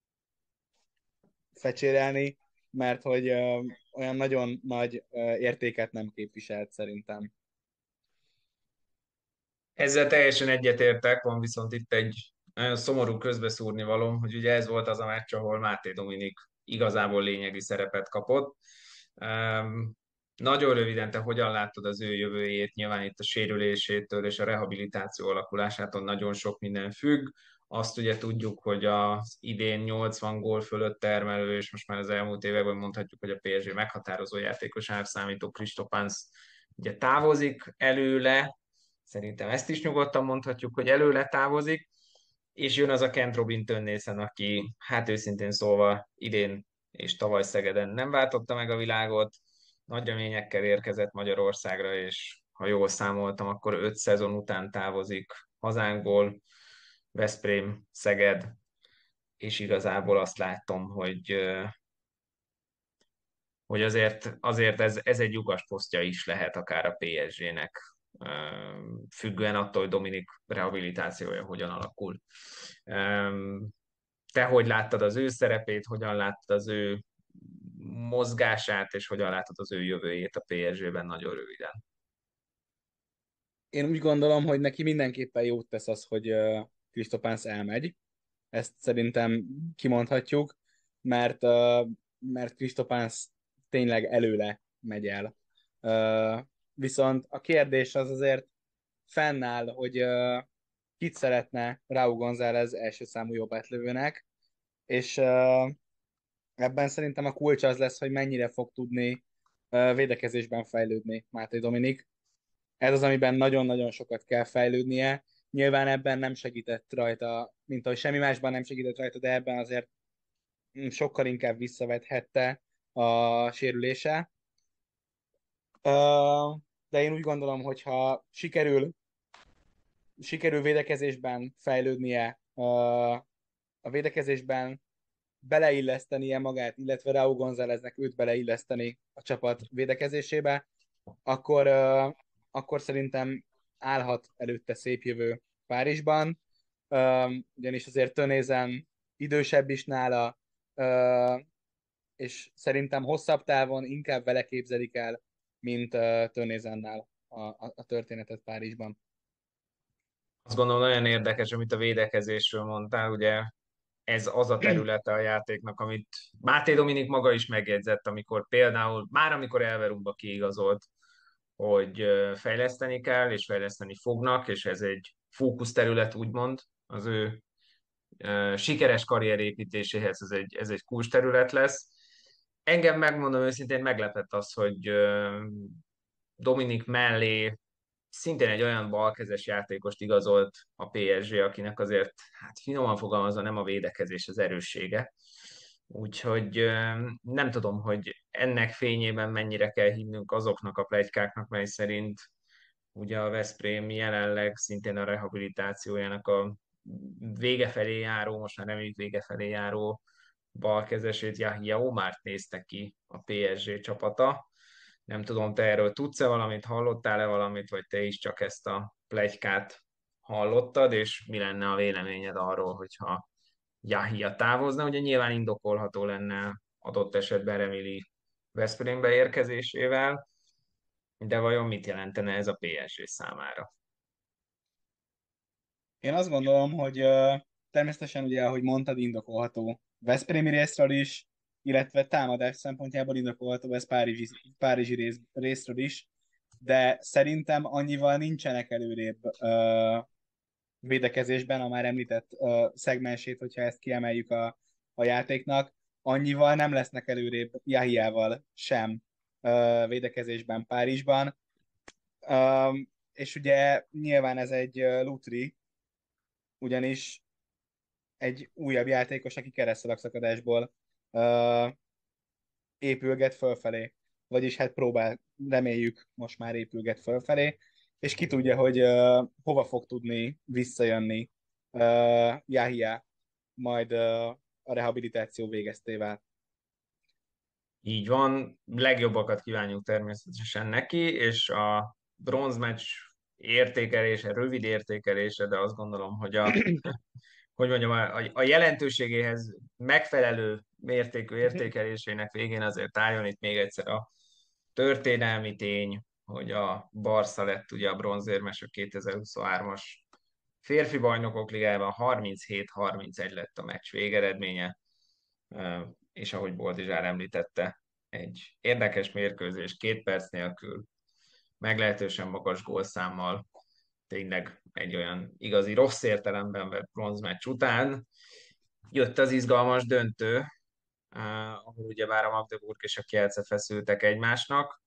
fecsérelni, mert hogy uh, olyan nagyon nagy uh, értéket nem képviselt szerintem. Ezzel teljesen egyetértek, van viszont itt egy nagyon szomorú közbeszúrni valóm, hogy ugye ez volt az a meccs, ahol Máté Dominik igazából lényegi szerepet kapott. Um, nagyon röviden, te hogyan láttad az ő jövőjét? Nyilván itt a sérülésétől és a rehabilitáció alakulásától nagyon sok minden függ. Azt ugye tudjuk, hogy az idén nyolcvan gól fölött termelő, és most már az elmúlt években mondhatjuk, hogy a pé es gé meghatározó játékosának számító Kristopánsz ugye távozik előle, szerintem ezt is nyugodtan mondhatjuk, hogy előle távozik, és jön az a Kent Robin Tönnissen, aki hát őszintén szólva idén és tavaly Szegeden nem váltotta meg a világot, nagy reményekkel érkezett Magyarországra, és ha jól számoltam, akkor öt szezon után távozik hazánkból, Veszprém, Szeged, és igazából azt látom, hogy, hogy azért, azért ez, ez egy lyukas posztja is lehet akár a pé es gének, függően attól, hogy Dominik rehabilitációja hogyan alakul. Te hogy láttad az ő szerepét, hogyan láttad az ő mozgását, és hogyan látod az ő jövőjét a pé es gében nagyon röviden? Én úgy gondolom, hogy neki mindenképpen jót tesz az, hogy Krisztopánsz elmegy. Ezt szerintem kimondhatjuk, mert, uh, mert Krisztopánsz tényleg előle megy el. Uh, viszont a kérdés az azért fennáll, hogy uh, kit szeretne Raúl González első számú jobbátlövőnek, és uh, ebben szerintem a kulcs az lesz, hogy mennyire fog tudni uh, védekezésben fejlődni Máté Dominik. Ez az, amiben nagyon-nagyon sokat kell fejlődnie. Nyilván ebben nem segített rajta, mint ahogy semmi másban nem segített rajta, de ebben azért mm, sokkal inkább visszavethette a sérülése. Ö, De én úgy gondolom, hogy ha sikerül, sikerül védekezésben fejlődnie, ö, a védekezésben beleillesztenie magát, illetve Raúl Gonzáleznek őt beleilleszteni a csapat védekezésébe, akkor, ö, akkor szerintem állhat előtte szép jövő Párizsban, Ö, ugyanis azért Tönézen idősebb is nála, ö, és szerintem hosszabb távon inkább vele képzelik el, mint uh, Tönnézennel a, a, a történetet Párizsban. Azt gondolom nagyon érdekes, amit a védekezésről mondtál, ugye ez az a területe a játéknak, amit Máté Dominik maga is megjegyzett, amikor például, már amikor Elverumba kiigazolt, hogy ö, fejleszteni kell, és fejleszteni fognak, és ez egy fókuszterület, úgymond, az ő ö, sikeres karrierépítéséhez ez egy, ez egy kulcsterület lesz. Engem megmondom őszintén meglepett az, hogy ö, Dominik mellé szintén egy olyan balkezes játékost igazolt a pé es gé, akinek azért, hát finoman fogalmazva nem a védekezés az erőssége. Úgyhogy ö, nem tudom, hogy ennek fényében mennyire kell hinnünk azoknak a pletykáknak, mely szerint ugye a Veszprém jelenleg szintén a rehabilitációjának a vége felé járó, most már reméljük vége felé járó balkezesét, Yahya Omárt nézte ki a pé es gé csapata. Nem tudom, te erről tudsz-e valamit, hallottál-e valamit, vagy te is csak ezt a pletykát hallottad, és mi lenne a véleményed arról, hogyha Yahya távozna? Ugye nyilván indokolható lenne adott esetben Remili Veszprémbe érkezésével, de vajon mit jelentene ez a pé es gé számára? Én azt gondolom, hogy uh, természetesen ugye, ahogy mondtad, indokolható Veszprémi részről is, illetve támadás szempontjából indokolható ez Párizsi, Párizsi rész, részről is, de szerintem annyival nincsenek előrébb uh, védekezésben, a már említett uh, szegmensét, hogyha ezt kiemeljük a, a játéknak, annyival nem lesznek előrébb Jahiával sem uh, védekezésben Párizsban. Um, és ugye nyilván ez egy uh, lutri, ugyanis egy újabb játékos, aki keresztszalagszakadásból uh, épülget fölfelé, vagyis hát próbál, reméljük most már épülget fölfelé, és ki tudja, hogy uh, hova fog tudni visszajönni uh, Yahya majd uh, a rehabilitáció végeztével. Így van, legjobbakat kívánjuk természetesen neki, és a bronzmeccs értékelése, rövid értékelése, de azt gondolom, hogy a, hogy mondjam, a, a jelentőségéhez megfelelő mértékű értékelésének végén azért álljon itt még egyszer a történelmi tény, hogy a Barca lett ugye a bronzérmes a kétezer-huszonhármas férfi bajnokok ligájában, harminchét harmincegy lett a meccs végeredménye, és ahogy Boldizsár említette, egy érdekes mérkőzés, két perc nélkül, meglehetősen magas gólszámmal, tényleg egy olyan igazi rossz értelemben vett bronzmeccs után jött az izgalmas döntő, ahol ugyebár a Magdeburg és a Kielce feszültek egymásnak.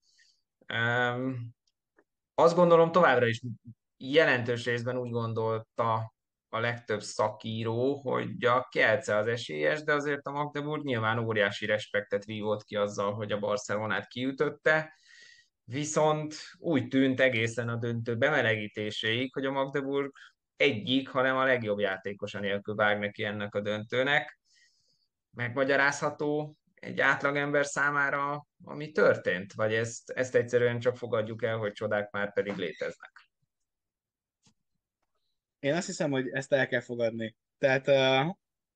Azt gondolom továbbra is jelentős részben úgy gondolta a legtöbb szakíró, hogy a Kielce az esélyes, de azért a Magdeburg nyilván óriási respektet vívott ki azzal, hogy a Barcelonát kiütötte, viszont úgy tűnt egészen a döntő bemelegítéséig, hogy a Magdeburg egyik, hanem a legjobb játékosa nélkül vág neki ennek a döntőnek. Megmagyarázható egy átlagember számára, ami történt? Vagy ezt, ezt egyszerűen csak fogadjuk el, hogy csodák már pedig léteznek? Én azt hiszem, hogy ezt el kell fogadni. Tehát uh,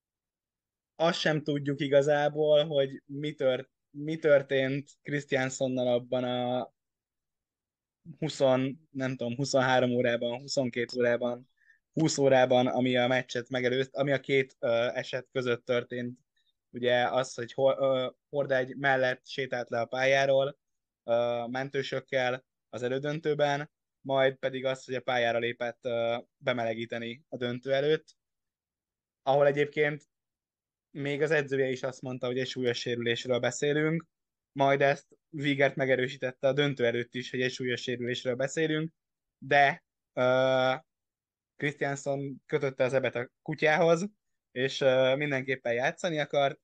azt sem tudjuk igazából, hogy mi, tört, mi történt Christiansonnal abban a húsz, nem tudom, huszonhárom órában, huszonkét órában, húsz órában, ami a meccset megelőzte, ami a két uh, eset között történt. Ugye az, hogy Hor- uh, Hordágy mellett sétált le a pályáról uh, mentősökkel az elődöntőben, majd pedig az, hogy a pályára lépett uh, bemelegíteni a döntő előtt, ahol egyébként még az edzője is azt mondta, hogy egy súlyos sérülésről beszélünk, majd ezt Vigert megerősítette a döntő előtt is, hogy egy súlyos sérülésről beszélünk, de uh, Christiansen kötötte az ebet a kutyához, és uh, mindenképpen játszani akart.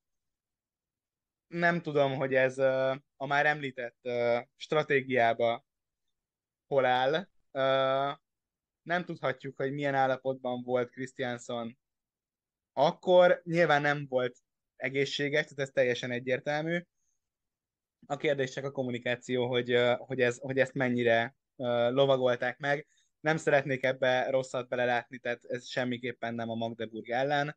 Nem tudom, hogy ez uh, a már említett uh, stratégiába hol áll. Uh, nem tudhatjuk, hogy milyen állapotban volt Christiansen akkor. Nyilván nem volt egészséges, tehát ez teljesen egyértelmű. A kérdés csak a kommunikáció, hogy, hogy, ez, hogy ezt mennyire lovagolták meg. Nem szeretnék ebbe rosszat belelátni, tehát ez semmiképpen nem a Magdeburg ellen,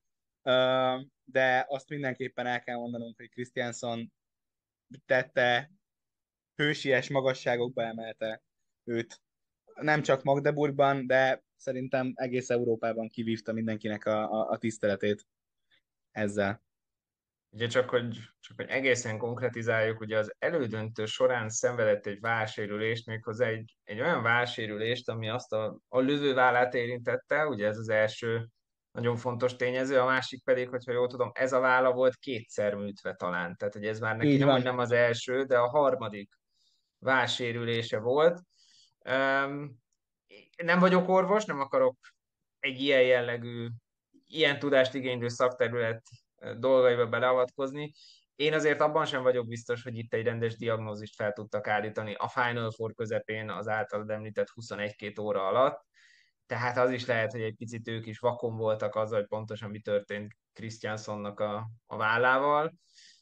de azt mindenképpen el kell mondanunk, hogy Christiansen tette, hősies magasságokba emelte őt. Nem csak Magdeburgban, de szerintem egész Európában kivívta mindenkinek a, a, a tiszteletét ezzel. Ugye csak hogy, csak hogy egészen konkretizáljuk, ugye az elődöntő során szenvedett egy válsérülést, méghozzá egy, egy olyan válsérülést, ami azt a, a lövővállát érintette, ugye ez az első nagyon fontos tényező, a másik pedig, hogyha jól tudom, ez a válla volt kétszer műtve talán, tehát hogy ez már neki Így nem, hogy van. nem az első, de a harmadik válsérülése volt. Um, nem vagyok orvos, nem akarok egy ilyen jellegű, ilyen tudást igénylő szakterület dolgaiba beleavatkozni. Én azért abban sem vagyok biztos, hogy itt egy rendes diagnózist fel tudtak állítani a Final Four közepén az általad említett huszonegy-két óra alatt. Tehát az is lehet, hogy egy picit ők is vakon voltak azzal, hogy pontosan mi történt Christiansonnak a, a vállával.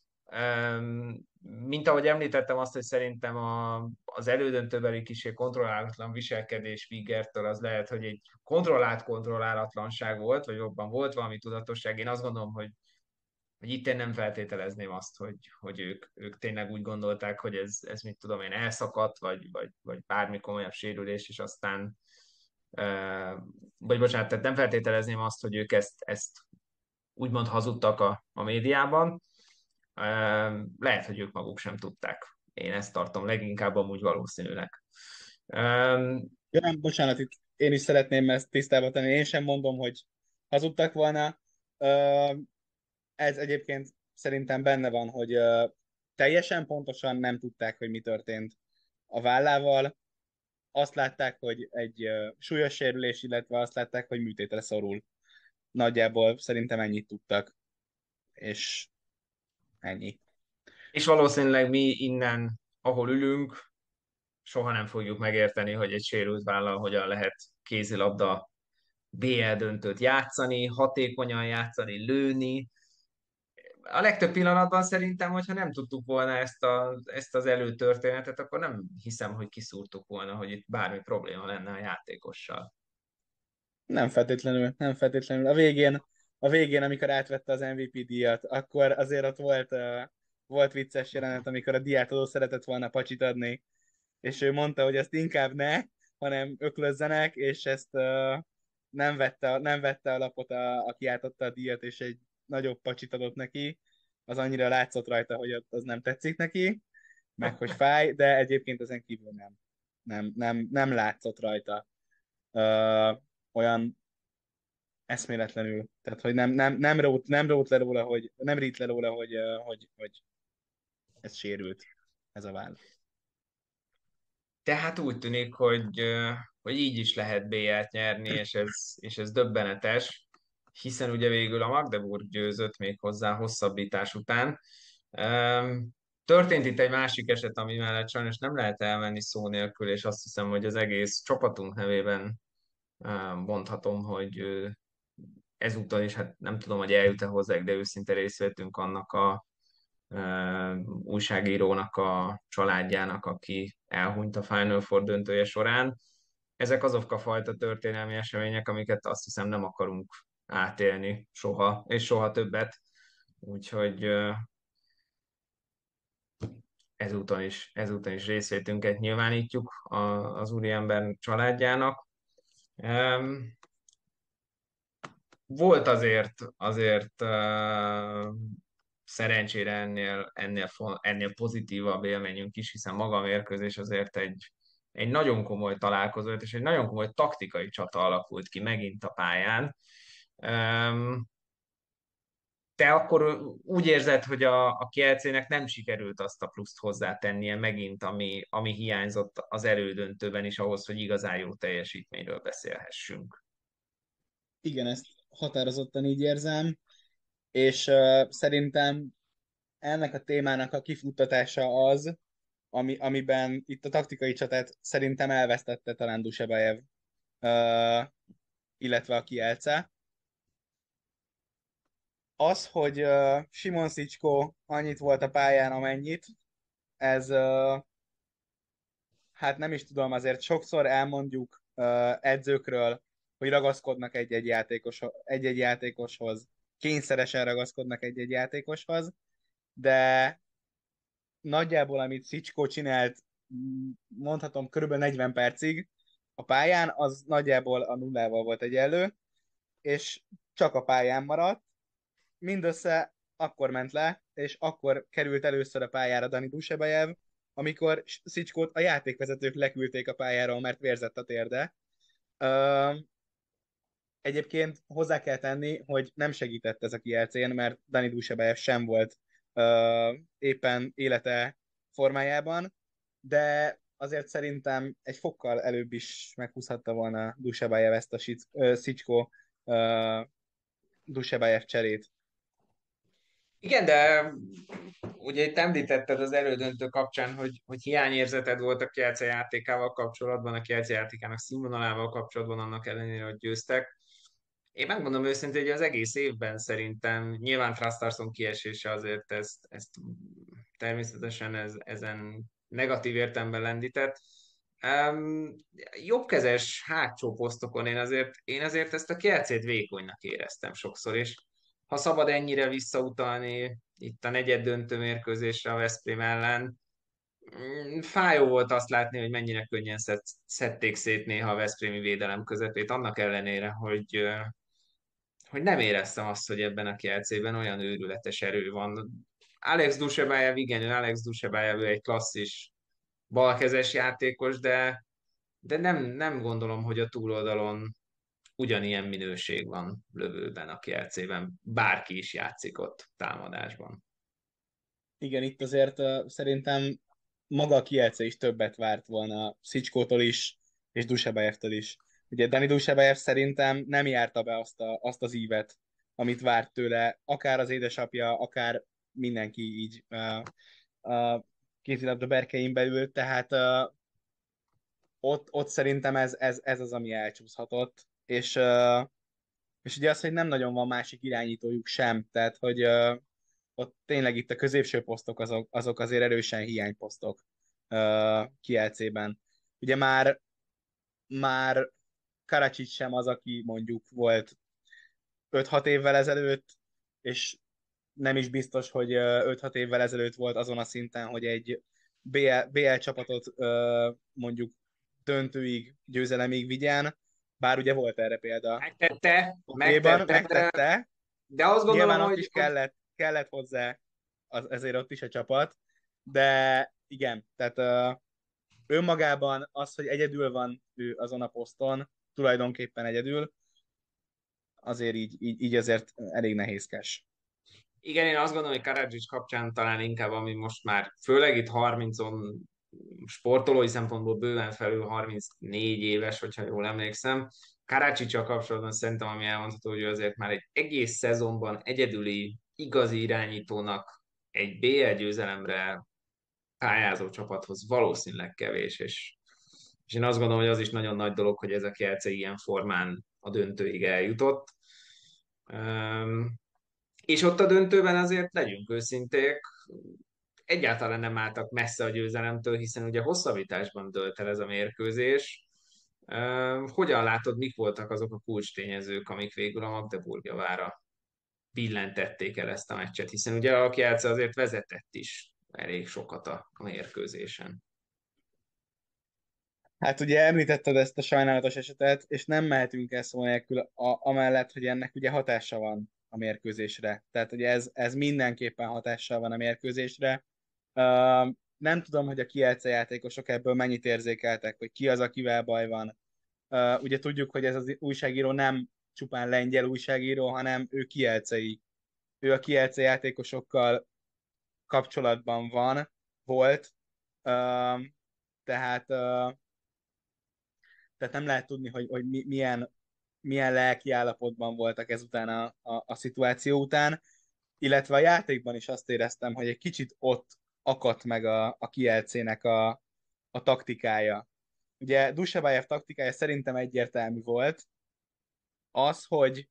Um, mint ahogy említettem azt, hogy szerintem a, az elődöntőbeli kicsi kontrollálatlan viselkedés Vigertől az lehet, hogy egy kontrollált kontrollálatlanság volt, vagy jobban volt valami tudatosság. Én azt gondolom, hogy, hogy itt én nem feltételezném azt, hogy, hogy ők, ők tényleg úgy gondolták, hogy ez, ez mit tudom én, elszakadt, vagy, vagy, vagy bármi komolyabb sérülés, és aztán uh, vagy bocsánat, tehát nem feltételezném azt, hogy ők ezt, ezt úgymond hazudtak a, a médiában. Lehet, hogy ők maguk sem tudták. Én ezt tartom leginkább amúgy valószínűleg. Ja, nem, bocsánat, itt én is szeretném ezt tisztába tenni. Én sem mondom, hogy hazudtak volna. Ö, Ez egyébként szerintem benne van, hogy ö, teljesen pontosan nem tudták, hogy mi történt a vállával. Azt látták, hogy egy ö, súlyos sérülés, illetve azt látták, hogy műtétre szorul. Nagyjából szerintem ennyit tudtak, és ennyi. És valószínűleg mi innen, ahol ülünk, soha nem fogjuk megérteni, hogy egy sérült vállal hogyan lehet kézilabda bé el döntőt játszani, hatékonyan játszani, lőni. A legtöbb pillanatban szerintem, hogyha nem tudtuk volna ezt, a, ezt az előtörténetet, akkor nem hiszem, hogy kiszúrtuk volna, hogy itt bármi probléma lenne a játékossal. Nem feltétlenül, nem feltétlenül. A végén, a végén, amikor átvette az em vé pé díjat, akkor azért ott volt, uh, volt vicces jelenet, amikor a díjátadó szeretett volna pacsit adni, és ő mondta, hogy ezt inkább ne, hanem öklözzenek, és ezt uh, nem vette, nem vette a lapot, a, aki átadta a díjat, és egy nagyobb pacsit adott neki. Az annyira látszott rajta, hogy ott az nem tetszik neki, meg hogy fáj, de egyébként ezen kívül nem. Nem, nem, nem látszott rajta. Uh, olyan eszméletlenül. Tehát, hogy nem, nem, nem, rót, nem rót le róla, hogy nem rít le róla, hogy, uh, hogy, hogy ez sérült, ez a váll. Tehát úgy tűnik, hogy, ö, hogy így is lehet bé el-t nyerni, és ez, és ez döbbenetes, hiszen ugye végül a Magdeburg győzött még hozzá hosszabbítás után. Üm, Történt itt egy másik eset, ami mellett sajnos nem lehet elmenni szó nélkül, és azt hiszem, hogy az egész csapatunk nevében ö, mondhatom, hogy ö, ezúttal is, hát nem tudom, hogy eljut-e hozzá, de őszinte részt vettünk annak a ö, újságírónak a családjának, aki elhunyt a Final Four döntője során. Ezek azok a fajta történelmi események, amiket azt hiszem nem akarunk átélni soha, és soha többet. Úgyhogy ö, ezúton is, ezúton is részvétünket nyilvánítjuk a, az úriember családjának. Em, Volt azért, azért uh, szerencsére ennél, ennél, fo- ennél pozitívabb élményünk is, hiszen maga a mérkőzés azért egy, egy nagyon komoly találkozó volt, és egy nagyon komoly taktikai csata alakult ki megint a pályán. Um, Te akkor úgy érzed, hogy a, a Kielcének nem sikerült azt a pluszt hozzátennie megint, ami, ami hiányzott az elődöntőben is ahhoz, hogy igazán jó teljesítményről beszélhessünk. Igen, ezt határozottan így érzem, és uh, szerintem ennek a témának a kifuttatása az, ami, amiben itt a taktikai csatát szerintem elvesztette talán Dusebajev, uh, illetve a Kielce. Az, hogy uh, Simon Szicskó annyit volt a pályán, amennyit, ez uh, hát nem is tudom, azért sokszor elmondjuk uh, edzőkről, hogy ragaszkodnak egy-egy játékos, egy-egy játékoshoz, kényszeresen ragaszkodnak egy-egy játékoshoz, de nagyjából, amit Szicskó csinált, m, mondhatom, körülbelül negyven percig a pályán, az nagyjából a nullával volt egyenlő, és csak a pályán maradt, mindössze akkor ment le, és akkor került először a pályára Dani Dusebajev, amikor Szicskót a játékvezetők leküldték a pályáról, mert vérzett a térde. Ö, Egyébként hozzá kell tenni, hogy nem segített ez a kielcén, mert Dani Dusebajev sem volt ö, éppen élete formájában, de azért szerintem egy fokkal előbb is meghúzhatta volna Dusebajev ezt a Sic- ö, Szicskó ö, Dusebajev cserét. Igen, de ugye itt említetted az elődöntő kapcsán, hogy, hogy hiányérzeted volt a Kielce játékával kapcsolatban, a Kielce játékának színvonalával kapcsolatban, annak ellenére, hogy győztek. Én megmondom őszintén, hogy az egész évben szerintem nyilván Trastarson kiesése azért ezt, ezt természetesen ez, ezen negatív értelemben lendített. Um, Jobbkezes hátsó posztokon én azért, én azért ezt a Kielcét vékonynak éreztem sokszor, és ha szabad ennyire visszautalni itt a negyed döntő mérkőzésre a Veszprém ellen, mm, fájó volt azt látni, hogy mennyire könnyen szed, szedték szét néha a veszprémi védelem közepét, annak ellenére, hogy, hogy nem éreztem azt, hogy ebben a Kielcében olyan őrületes erő van. Alex Dusebájev, igen, ő Alex Dusebájev, ő egy klasszis balkezes játékos, de, de nem, nem gondolom, hogy a túloldalon ugyanilyen minőség van lövőben a Kielcében. Bárki is játszik ott támadásban. Igen, itt azért uh, szerintem maga a Kielce is többet várt volna Szicskótól is, és Dusebajevtől is. Ugye Dani Dusebajev szerintem nem járta be azt, a, azt az ívet, amit várt tőle, akár az édesapja, akár mindenki így uh, a kézilabda berkein belül, tehát uh, ott, ott szerintem ez, ez, ez az, ami elcsúszhatott, és, uh, és ugye az, hogy nem nagyon van másik irányítójuk sem, tehát hogy uh, ott tényleg itt a középső posztok azok, azok azért erősen hiányposztok uh, Kielcében. Ugye már, már Karacsics sem az, aki mondjuk volt öt-hat évvel ezelőtt, és nem is biztos, hogy ö, öt-hat évvel ezelőtt volt azon a szinten, hogy egy bé el, bé el csapatot ö, mondjuk döntőig, győzelemig vigyen, bár ugye volt erre példa. Megtette, Okéban, megtette, de, megtette, de azt gondolom, nyilván ott hogy, is hogy kellett, kellett hozzá az, ezért ott is a csapat, de igen, tehát ö, önmagában az, hogy egyedül van ő azon a poszton, tulajdonképpen egyedül, azért így, így, így azért elég nehézkes. igen, én azt gondolom, hogy Karadzsics kapcsán talán inkább, ami most már, főleg itt harmincon sportolói szempontból bőven felül harmincnégy éves, hogyha jól emlékszem. Karácsicsal kapcsolatban szerintem, ami elmondható, hogy ő azért már egy egész szezonban egyedüli igazi irányítónak egy bé el győzelemre pályázó csapathoz valószínűleg kevés, és, és én azt gondolom, hogy az is nagyon nagy dolog, hogy ez a Kielce ilyen formán a döntőig eljutott. Um, és ott a döntőben azért legyünk őszinték, egyáltalán nem álltak messze a győzelemtől, hiszen ugye hosszabbításban dőlt el ez a mérkőzés. Um, hogyan látod, mik voltak azok a kulcstényezők, amik végül a Magdeburg javára billentették el ezt a meccset, hiszen ugye a Kielce azért vezetett is elég sokat a, a mérkőzésen. Hát ugye említetted ezt a sajnálatos esetet, és nem mehetünk el szó nélkül a, amellett, hogy ennek ugye hatása van a mérkőzésre. Tehát ugye ez, ez mindenképpen hatással van a mérkőzésre. Uh, nem tudom, hogy a Kielce játékosok ebből mennyit érzékeltek, hogy ki az, akivel baj van. Uh, ugye tudjuk, hogy ez az újságíró nem csupán lengyel újságíró, hanem ő kielcei. Ő a Kielce játékosokkal kapcsolatban van, volt, uh, tehát uh, tehát nem lehet tudni, hogy, hogy mi, milyen, milyen lelki állapotban voltak ezután a, a, a szituáció után, illetve a játékban is azt éreztem, hogy egy kicsit ott akadt meg a, a Kielcének a, a taktikája. Ugye Dusebájev taktikája szerintem egyértelmű volt, az, hogy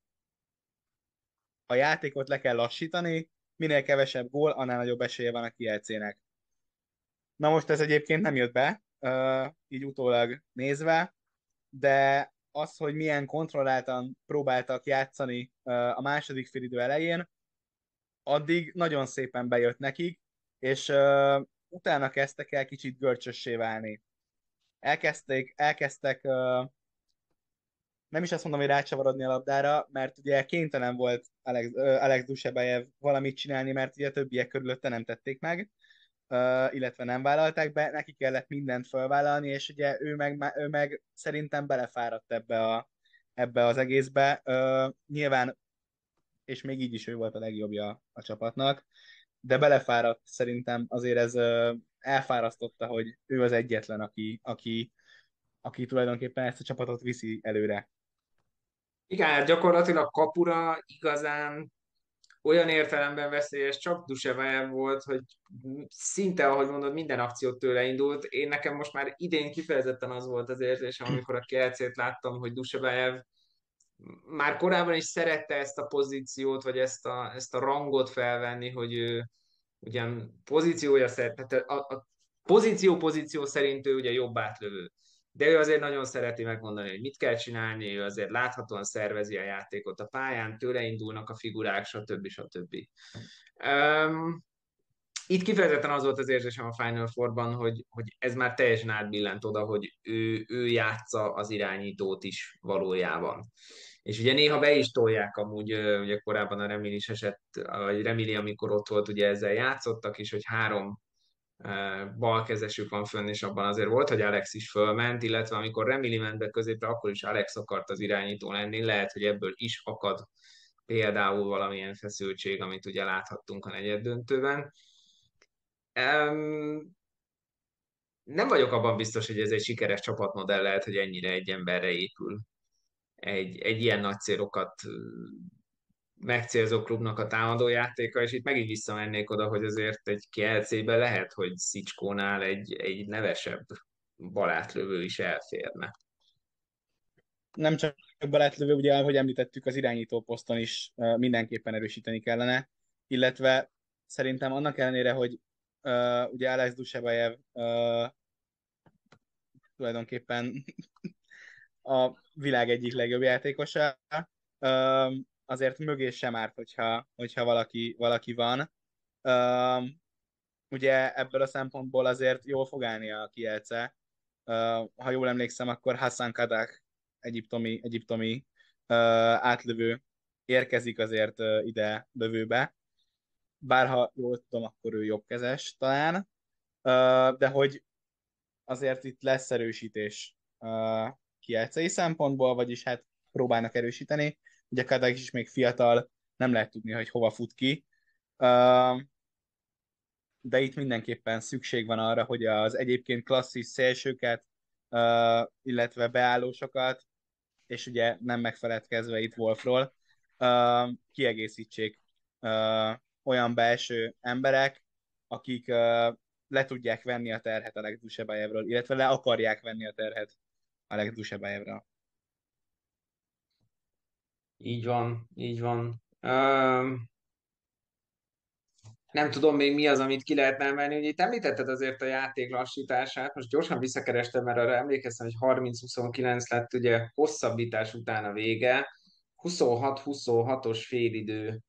a játékot le kell lassítani, minél kevesebb gól, annál nagyobb esélye van a Kielcének. Na most ez egyébként nem jött be, így utólag nézve, de az, hogy milyen kontrolláltan próbáltak játszani a második félidő elején, addig nagyon szépen bejött nekik, és uh, utána kezdtek el kicsit görcsössé válni. Elkezdték, elkezdtek, uh, nem is azt mondom, hogy rácsavarodni a labdára, mert ugye kénytelen volt Alex, uh, Alex Dusebajev valamit csinálni, mert ugye a többiek körülötte nem tették meg, uh, illetve nem vállalták be, neki kellett mindent felvállalni, és ugye ő meg, ő meg szerintem belefáradt ebbe, a, ebbe az egészbe. Uh, nyilván, és még így is ő volt a legjobbja a csapatnak, de belefáradt szerintem azért ez uh, elfárasztotta, hogy ő az egyetlen, aki, aki, aki tulajdonképpen ezt a csapatot viszi előre. Igen, hát gyakorlatilag kapura igazán olyan értelemben veszélyes csak Dusevajev volt, hogy szinte, ahogy mondod, minden akciót tőle indult. Én nekem most már idén kifejezetten az volt az érzésem, amikor a Kielcét láttam, hogy Dusevajev már korábban is szerette ezt a pozíciót, vagy ezt a, ezt a rangot felvenni, hogy ő ugyan pozíciója szerint, tehát a, a pozíció pozíció szerint ő ugye jobb átlövő. De ő azért nagyon szereti megmondani, hogy mit kell csinálni, ő azért láthatóan szervezi a játékot a pályán, tőle indulnak a figurák, stb. stb. Um, itt kifejezetten az volt az érzésem a Final Four-ban, hogy, hogy ez már teljesen átbillent oda, hogy ő, ő játsza az irányítót is valójában. És ugye néha be is tolják amúgy, ugye korábban a Remili is esett, vagy Remili, amikor ott volt, ugye ezzel játszottak is, hogy három balkezesük van fönn, és abban azért volt, hogy Alex is fölment, illetve amikor Remili ment be középre, akkor is Alex akart az irányító lenni, lehet, hogy ebből is akad például valamilyen feszültség, amit ugye láthattunk a negyed döntőben. Um, nem vagyok abban biztos, hogy ez egy sikeres csapatmodell lehet, hogy ennyire egy emberre épül. Egy, egy ilyen nagy célokat megcélzó klubnak a támadójátéka, és itt megint visszamennék oda, hogy azért egy Kielcébe lehet, hogy Szicskónál egy, egy nevesebb balátlövő is elférne. Nem csak barátlövő, ugye, ahogy említettük, az irányító poszton is uh, mindenképpen erősíteni kellene, illetve szerintem annak ellenére, hogy uh, ugye Alex Dusebajev uh, tulajdonképpen a világ egyik legjobb játékosa, uh, azért mögé sem árt, hogyha, hogyha valaki, valaki van. Uh, ugye ebből a szempontból azért jól fog állni a Kielce. Uh, ha jól emlékszem, akkor Hassan Kadak, egyiptomi, egyiptomi uh, átlövő érkezik azért uh, ide lövőbe. Bár ha jól tudom, akkor ő jobbkezes talán. Uh, de hogy azért itt lesz erősítés uh, Kielcei szempontból, vagyis hát próbálnak erősíteni. Ugye Kadak is még fiatal, nem lehet tudni, hogy hova fut ki. Uh, de itt mindenképpen szükség van arra, hogy az egyébként klasszis szélsőket, uh, illetve beállósokat, és ugye nem megfeledkezve itt Wolfról, uh, kiegészítsék uh, olyan belső emberek, akik uh, le tudják venni a terhet Alex Dusebajevről, illetve le akarják venni a terhet Alex Dusebajevről. Így van, így van. Um, nem tudom még mi az, amit ki lehetne emelni. Ugye itt említetted azért a játék lassítását, most gyorsan visszakerestem, mert arra emlékeztem, hogy harminc huszonkilenc lett ugye hosszabbítás után a vége, huszonhat huszonhatos félidő,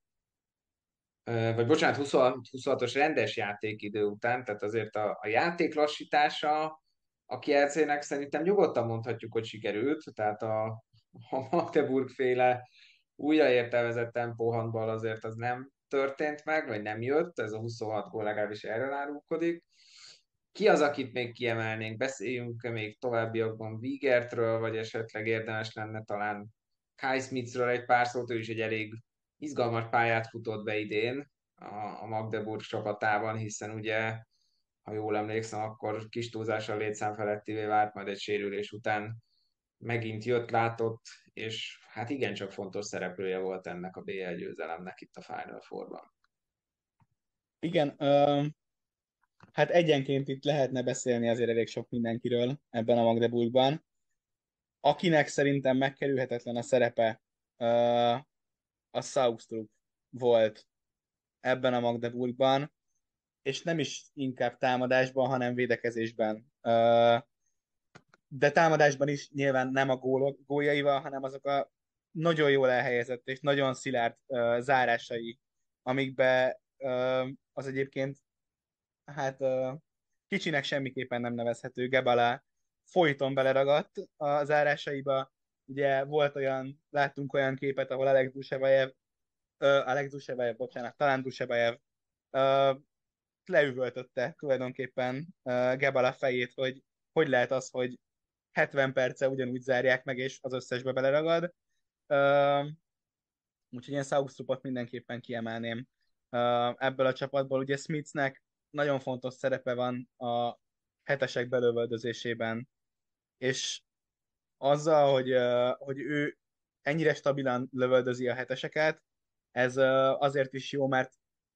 ö, vagy bocsánat, huszonhat huszonhatos rendes játékidő után, tehát azért a, a játék lassítása a Kielcének szerintem nyugodtan mondhatjuk, hogy sikerült, tehát a, a Magdeburg féle újraértelmezett tempóhandball azért az nem történt meg, vagy nem jött, ez a huszonhat gól legalábbis erről árulkodik. Ki az, akit még kiemelnénk? Beszéljünk még továbbiakban Wigertről, vagy esetleg érdemes lenne talán Kai Smithről egy pár szót, ő is egy elég izgalmas pályát futott be idén a, a Magdeburg csapatában, hiszen ugye, ha jól emlékszem, akkor kis túlzással létszám felettivé vált, majd egy sérülés után megint jött, látott, és hát igencsak fontos szereplője volt ennek a bé el győzelemnek itt a Final Four-ban. Igen, ö, hát egyenként itt lehetne beszélni azért elég sok mindenkiről ebben a Magdeburgban. Akinek szerintem megkerülhetetlen a szerepe, ö, a Saugstrup volt ebben a Magdeburgban, és nem is inkább támadásban, hanem védekezésben. Ö, de támadásban is nyilván nem a gólok, góljaival, hanem azok a nagyon jól elhelyezett és nagyon szilárd ö, zárásai, amikbe ö, az egyébként hát ö, kicsinek semmiképpen nem nevezhető Gebala folyton beleragadt a zárásaiba. Ugye volt olyan, láttunk olyan képet, ahol Alex Dusevajev, ö, Alex Dusevajev, bocsánat, talán Dusevajev ö, leüvöltötte tulajdonképpen ö, Gebala fejét, hogy hogy lehet az, hogy hetven perce ugyanúgy zárják meg, és az összesbe beleragad. Ö, úgyhogy én Saugstrupot mindenképpen kiemelném ö, ebből a csapatból. Ugye Smithnek nagyon fontos szerepe van a hetesek belövöldözésében, és azzal, hogy, ö, hogy ő ennyire stabilan lövöldözi a heteseket, ez ö, azért is jó, mert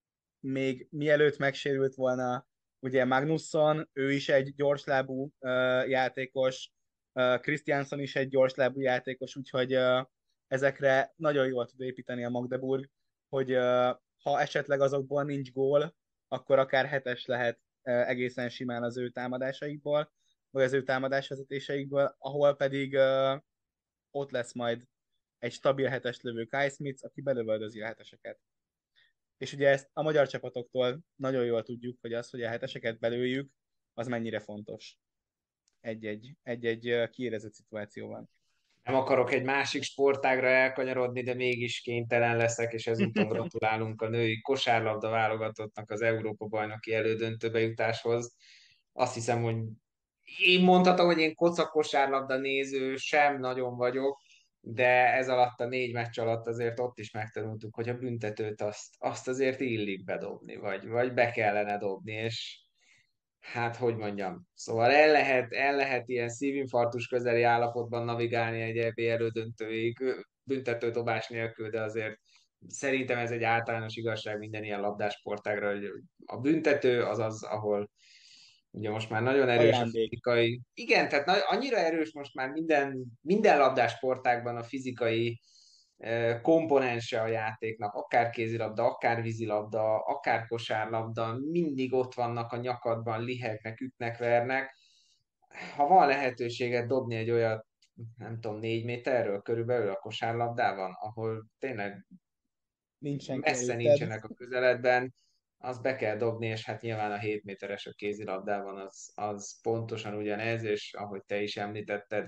még mielőtt megsérült volna ugye Magnusson, ő is egy gyorslábú uh, játékos, uh, Christiansen is egy gyorslábú játékos, úgyhogy uh, ezekre nagyon jól tud építeni a Magdeburg, hogy uh, ha esetleg azokból nincs gól, akkor akár hetes lehet uh, egészen simán az ő támadásaikból, vagy az ő támadásvezetéseikből, ahol pedig uh, ott lesz majd egy stabil hetes lövő Kai Smith, aki belövöldözi a heteseket. És ugye ezt a magyar csapatoktól nagyon jól tudjuk, hogy az, hogy a heteseket belőjük, az mennyire fontos egy-egy, egy-egy kiérezett szituációban. Nem akarok egy másik sportágra elkanyarodni, de mégis kénytelen leszek, és ezúton gratulálunk a női kosárlabda válogatottnak az Európa-bajnoki elődöntőbe jutáshoz. Azt hiszem, hogy én mondhatom, hogy én koca kosárlabda néző sem nagyon vagyok, de ez alatt a négy meccs alatt azért ott is megtanultuk, hogy a büntetőt azt, azt azért illik bedobni, vagy, vagy be kellene dobni, és hát hogy mondjam, szóval el lehet, el lehet ilyen szívinfarktus közeli állapotban navigálni egy é bé elődöntőig büntető dobás nélkül, de azért szerintem ez egy általános igazság minden ilyen labdásportágra, hogy a büntető az az, ahol ugye most már nagyon erős a Ajándék. fizikai, igen, tehát na- annyira erős most már minden, minden labdásportákban a fizikai eh, komponense a játéknak, akár kézilabda, akár vízilabda, akár kosárlabda, mindig ott vannak a nyakadban, lihegnek, ütnek, vernek. Ha van lehetőséget dobni egy olyat, nem tudom, négy méterről körülbelül a kosárlabdában, ahol tényleg Nincs senki messze előtted. nincsenek a közeledben, az be kell dobni, és hát nyilván a hét méteres a kézilabdában az, az pontosan ugyanez, és ahogy te is említetted,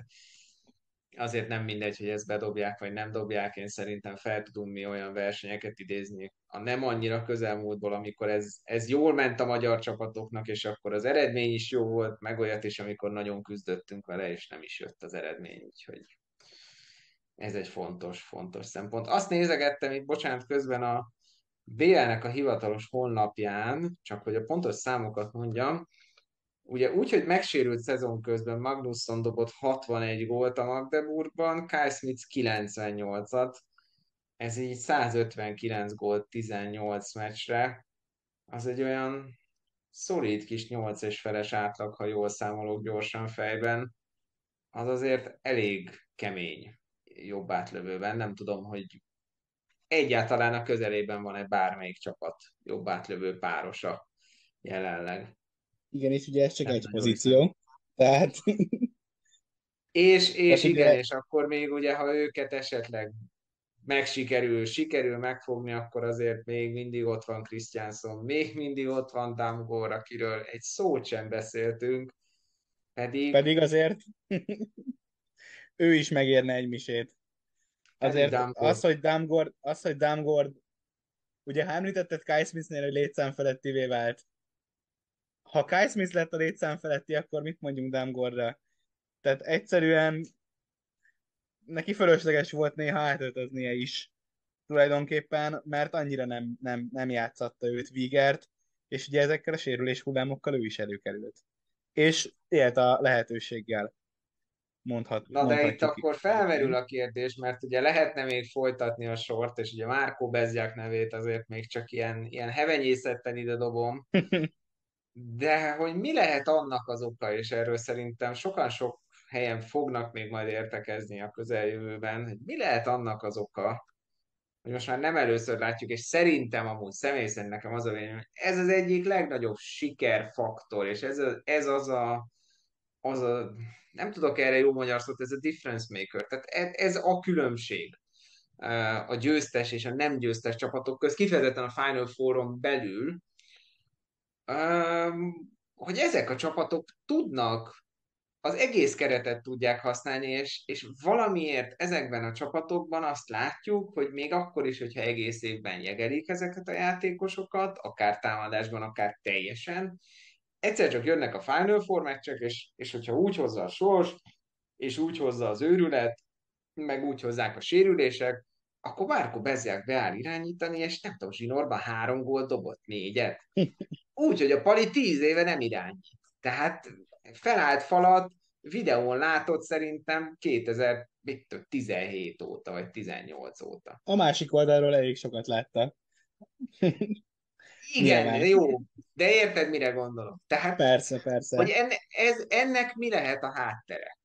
azért nem mindegy, hogy ezt bedobják, vagy nem dobják, én szerintem fel tudunk mi olyan versenyeket idézni a nem annyira közelmúltból, amikor ez, ez jól ment a magyar csapatoknak, és akkor az eredmény is jó volt, meg olyat is, amikor nagyon küzdöttünk vele, és nem is jött az eredmény, úgyhogy ez egy fontos, fontos szempont. Azt nézegettem itt, bocsánat, közben a bé el-nek a hivatalos honlapján, csak hogy a pontos számokat mondjam, ugye úgy, hogy megsérült szezon közben Magnusson dobott hatvanegy gólt a Magdeburgban, Kyle Smith kilencvennyolcat, ez így százötvenkilenc gólt tizennyolc meccsre, az egy olyan szolid kis nyolc és feles átlag, ha jól számolok gyorsan fejben, az azért elég kemény jobb átlövőben. Nem tudom, hogy egyáltalán a közelében van-e bármelyik csapat jobb átlövő párosa jelenleg. Igen, és ugye ez csak Nem egy nagyon hiszem. pozíció. Tehát, És, és tehát igen, ugye és akkor még ugye, ha őket esetleg megsikerül, sikerül megfogni, akkor azért még mindig ott van Christianson, még mindig ott van Damgor, akiről egy szót sem beszéltünk, pedig, pedig azért ő is megérne egy misét. pedig Azért Damgor, az, hogy Damgord, az, hogy Damgord, ugye ha említetted Kai Smithnél, hogy létszám felettivé vált. Ha Kai Smith lett a létszám feletti, akkor mit mondjunk Damgordra? Tehát egyszerűen neki fölösleges volt néha átöltöznie is tulajdonképpen, mert annyira nem, nem, nem játszatta őt Vigert, és ugye ezekkel a sérülés hullámokkal ő is előkerült. És élt a lehetőséggel, mondhat, na de itt mondhatjuk akkor felmerül egyébként. a kérdés, mert ugye lehetne még folytatni a sort, és ugye Márkó Bezják nevét azért még csak ilyen, ilyen hevenyészetten ide dobom, de hogy mi lehet annak az oka, és erről szerintem sokan sok helyen fognak még majd értekezni a közeljövőben, hogy mi lehet annak az oka, hogy most már nem először látjuk, és szerintem amúgy személy szerint nekem az a vélemény, hogy ez az egyik legnagyobb sikerfaktor, és ez, a, ez az a, az a, nem tudok erre jó magyar szót, ez a difference maker, tehát ez, ez a különbség eh, a győztes és a nem győztes csapatok közt, kifejezetten a Final Four-on belül, Öm, hogy ezek a csapatok tudnak, az egész keretet tudják használni, és, és valamiért ezekben a csapatokban azt látjuk, hogy még akkor is, hogyha egész évben jegelik ezeket a játékosokat, akár támadásban, akár teljesen, egyszer csak jönnek a Final Four meccsek, és, és hogyha úgy hozza a sors, és úgy hozza az őrület, meg úgy hozzák a sérülések, akkor Márko Bezják beáll irányítani, és nem tudom, zsinórban három gólt dobott, négyet. Úgy, hogy a Pali tíz éve nem irányít. Tehát felállt falat, videón látott szerintem kétezer-tizenhét óta, vagy tizennyolc óta. A másik oldalról elég sokat látta. Igen, Nyilván. jó, de érted, mire gondolok? Tehát, Persze, hogy persze. enne, ez, ennek mi lehet a háttere?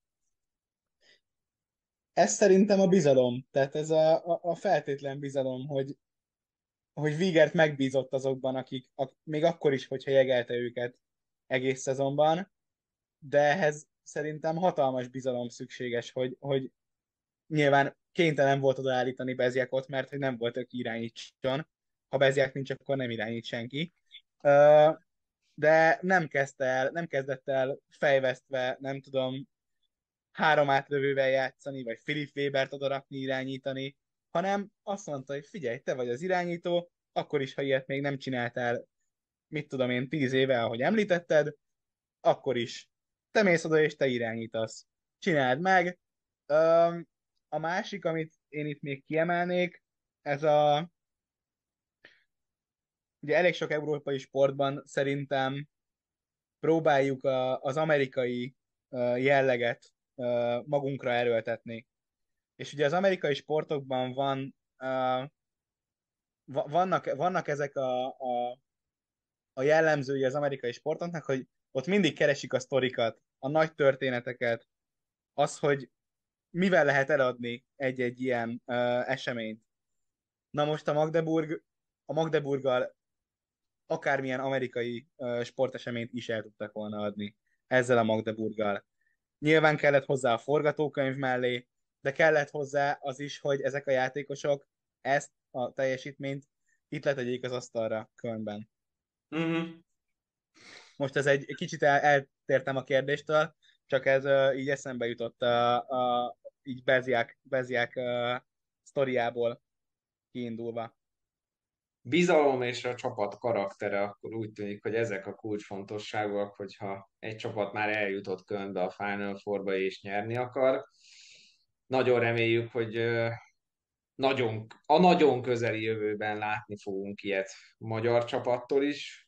Ez szerintem a bizalom. Tehát ez a, a, a feltétlen bizalom, hogy, hogy Vigert megbízott azokban, akik ak, még akkor is, hogyha jegelte őket egész szezonban, de ehhez szerintem hatalmas bizalom szükséges, hogy, hogy nyilván kénytelen volt odaállítani Bezjakot, mert hogy nem volt, aki irányítson. Ha Bezjak nincs, akkor nem irányít senki. Ö, de nem kezdte el, nem kezdett el fejvesztve, nem tudom, három átlövővel játszani, vagy Philip Webert odarakni, irányítani, hanem azt mondta, hogy figyelj, te vagy az irányító, akkor is, ha ilyet még nem csináltál, mit tudom én, tíz éve, ahogy említetted, akkor is. Te mész oda, és te irányítasz. Csináld meg. Öm, a másik, amit én itt még kiemelnék, ez a, ugye elég sok európai sportban szerintem próbáljuk a, az amerikai ö, jelleget ö, magunkra erőltetni. És ugye az amerikai sportokban van, uh, vannak, vannak ezek a, a, a jellemzői az amerikai sportoknak, hogy ott mindig keresik a sztorikat, a nagy történeteket, az, hogy mivel lehet eladni egy-egy ilyen uh, eseményt. Na most a Magdeburg, a Magdeburggal akármilyen amerikai uh, sporteseményt is el tudtak volna adni ezzel a Magdeburggal. Nyilván kellett hozzá a forgatókönyv mellé, de kellett hozzá az is, hogy ezek a játékosok ezt a teljesítményt itt letegyék az asztalra Kölnben. Uh-huh. Most ez egy, egy kicsit el, eltértem a kérdéstől, csak ez uh, így eszembe jutott a, a, így Beziák, Beziák uh, sztoriából kiindulva. Bizalom és a csapat karaktere, akkor úgy tűnik, hogy ezek a kulcsfontosságúak, hogyha egy csapat már eljutott Kölnbe a Final Four-ba és nyerni akar. Nagyon reméljük, hogy nagyon, a nagyon közeli jövőben látni fogunk ilyet magyar csapattól is.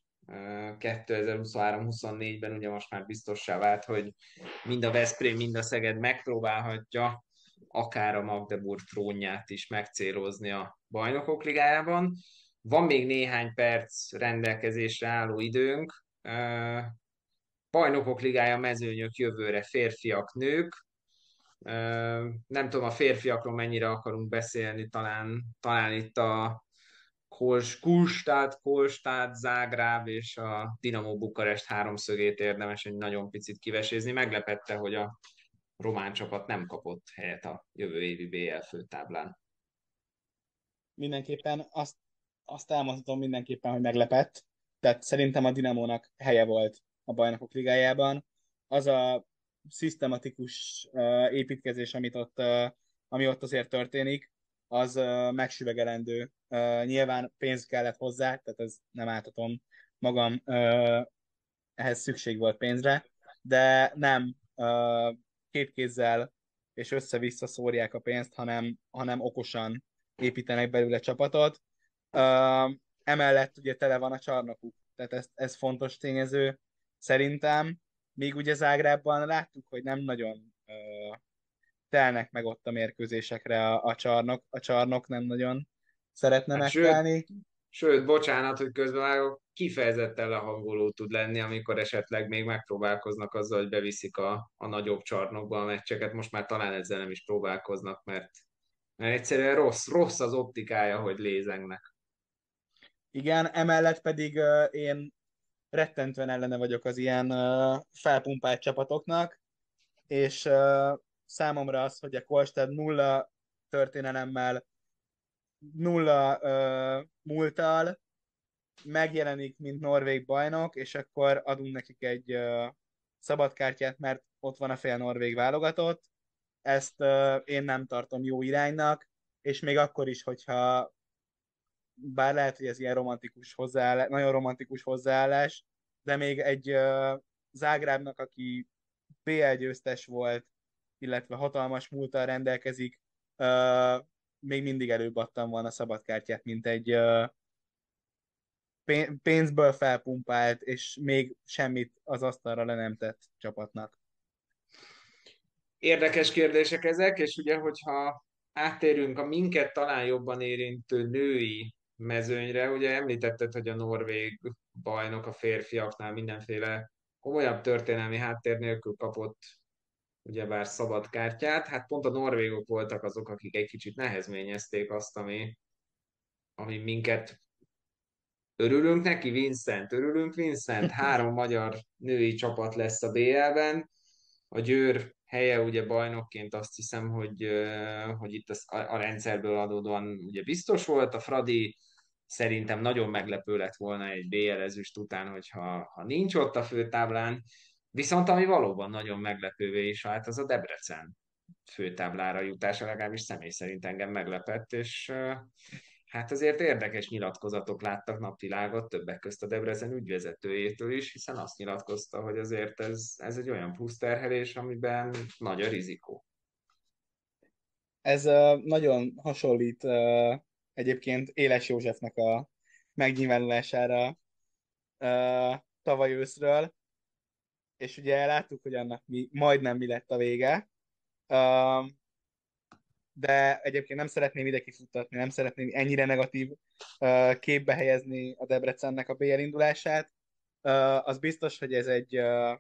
kétezer-huszonhárom-huszonnégyben ugye most már biztossá vált, hogy mind a Veszprém, mind a Szeged megpróbálhatja akár a Magdeburg trónját is megcélozni a Bajnokok Ligájában. Van még néhány perc rendelkezésre álló időnk. Bajnokok Ligája mezőnyök jövőre férfiak, nők. Nem tudom, a férfiakról mennyire akarunk beszélni, talán, talán itt a Kulstad, Kolstad, Zágráb és a Dinamo Bukarest háromszögét érdemes egy nagyon picit kivesézni. Meglepette, hogy a román csapat nem kapott helyet a jövő évi bé el főtáblán. Mindenképpen azt, azt elmondhatom mindenképpen, hogy meglepett. Tehát szerintem a Dinamónak helye volt a Bajnokok Ligájában. Az a szisztematikus uh, építkezés, amit ott, uh, ami ott azért történik, az uh, megsüvegelendő. Uh, nyilván pénz kellett hozzá, tehát ez nem álltatom magam, uh, ehhez szükség volt pénzre, de nem uh, két kézzel és össze-vissza szórják a pénzt, hanem, hanem okosan építenek belőle csapatot. Uh, emellett ugye tele van a csarnokuk, tehát ez, ez fontos tényező szerintem. Még ugye Zágrábban láttuk, hogy nem nagyon uh, telnek meg ott a mérkőzésekre a, a csarnok, a csarnok nem nagyon szeretne Hát sőt, megtelni. sőt, bocsánat, hogy közbevágok, kifejezetten lehangoló tud lenni, amikor esetleg még megpróbálkoznak azzal, hogy beviszik a, a nagyobb csarnokba a meccseket. Most már talán ezzel nem is próbálkoznak, mert, mert egyszerűen rossz, rossz az optikája, hogy lézengnek. Igen, emellett pedig uh, én rettentően ellene vagyok az ilyen uh, felpumpált csapatoknak, és uh, számomra az, hogy a Kolstad nulla történelemmel, nulla uh, múlttal megjelenik, mint norvég bajnok, és akkor adunk nekik egy uh, szabadkártyát, mert ott van a fél norvég válogatott. Ezt uh, én nem tartom jó iránynak, és még akkor is, hogyha bár lehet, hogy ez ilyen romantikus hozzáállás, nagyon romantikus hozzáállás, de még egy uh, Zágrábnak, aki bé el győztes volt, illetve hatalmas múlttal rendelkezik, uh, még mindig előbb adtam volna szabadkártyát, mint egy uh, pénzből felpumpált, és még semmit az asztalra le nem tett csapatnak. Érdekes kérdések ezek, és ugye, hogyha áttérünk a minket talán jobban érintő női mezőnyre, ugye említetted, hogy a norvég bajnok a férfiaknál mindenféle komolyabb történelmi háttér nélkül kapott ugyebár szabad kártyát. Hát pont a norvégok voltak azok, akik egy kicsit nehezményezték azt, ami, ami minket örülünk neki, Vincent, örülünk, Vincent. Három magyar női csapat lesz a bé el-ben. A Győr helye ugye bajnokként azt hiszem, hogy, ö, hogy itt a, a rendszerből adódóan ugye biztos volt. A Fradi szerintem nagyon meglepő lett volna egy bé el ezüst után, hogyha ha nincs ott a főtáblán. Viszont ami valóban nagyon meglepővé is vált, az a Debrecen főtáblára jutása, legalábbis személy szerint engem meglepett, és hát azért érdekes nyilatkozatok láttak napvilágot, többek közt a Debrecen ügyvezetőjétől is, hiszen azt nyilatkozta, hogy azért ez, ez egy olyan plusz terhelés, amiben nagy a rizikó. Ez uh, nagyon hasonlít uh, egyébként Éles Józsefnek a megnyilvánulására uh, tavaly őszről, és ugye láttuk, hogy annak mi, majdnem mi lett a vége. Uh, de egyébként nem szeretném ide kifuttatni, nem szeretném ennyire negatív uh, képbe helyezni a Debrecennek a bé el indulását. Uh, az biztos, hogy ez egy, uh,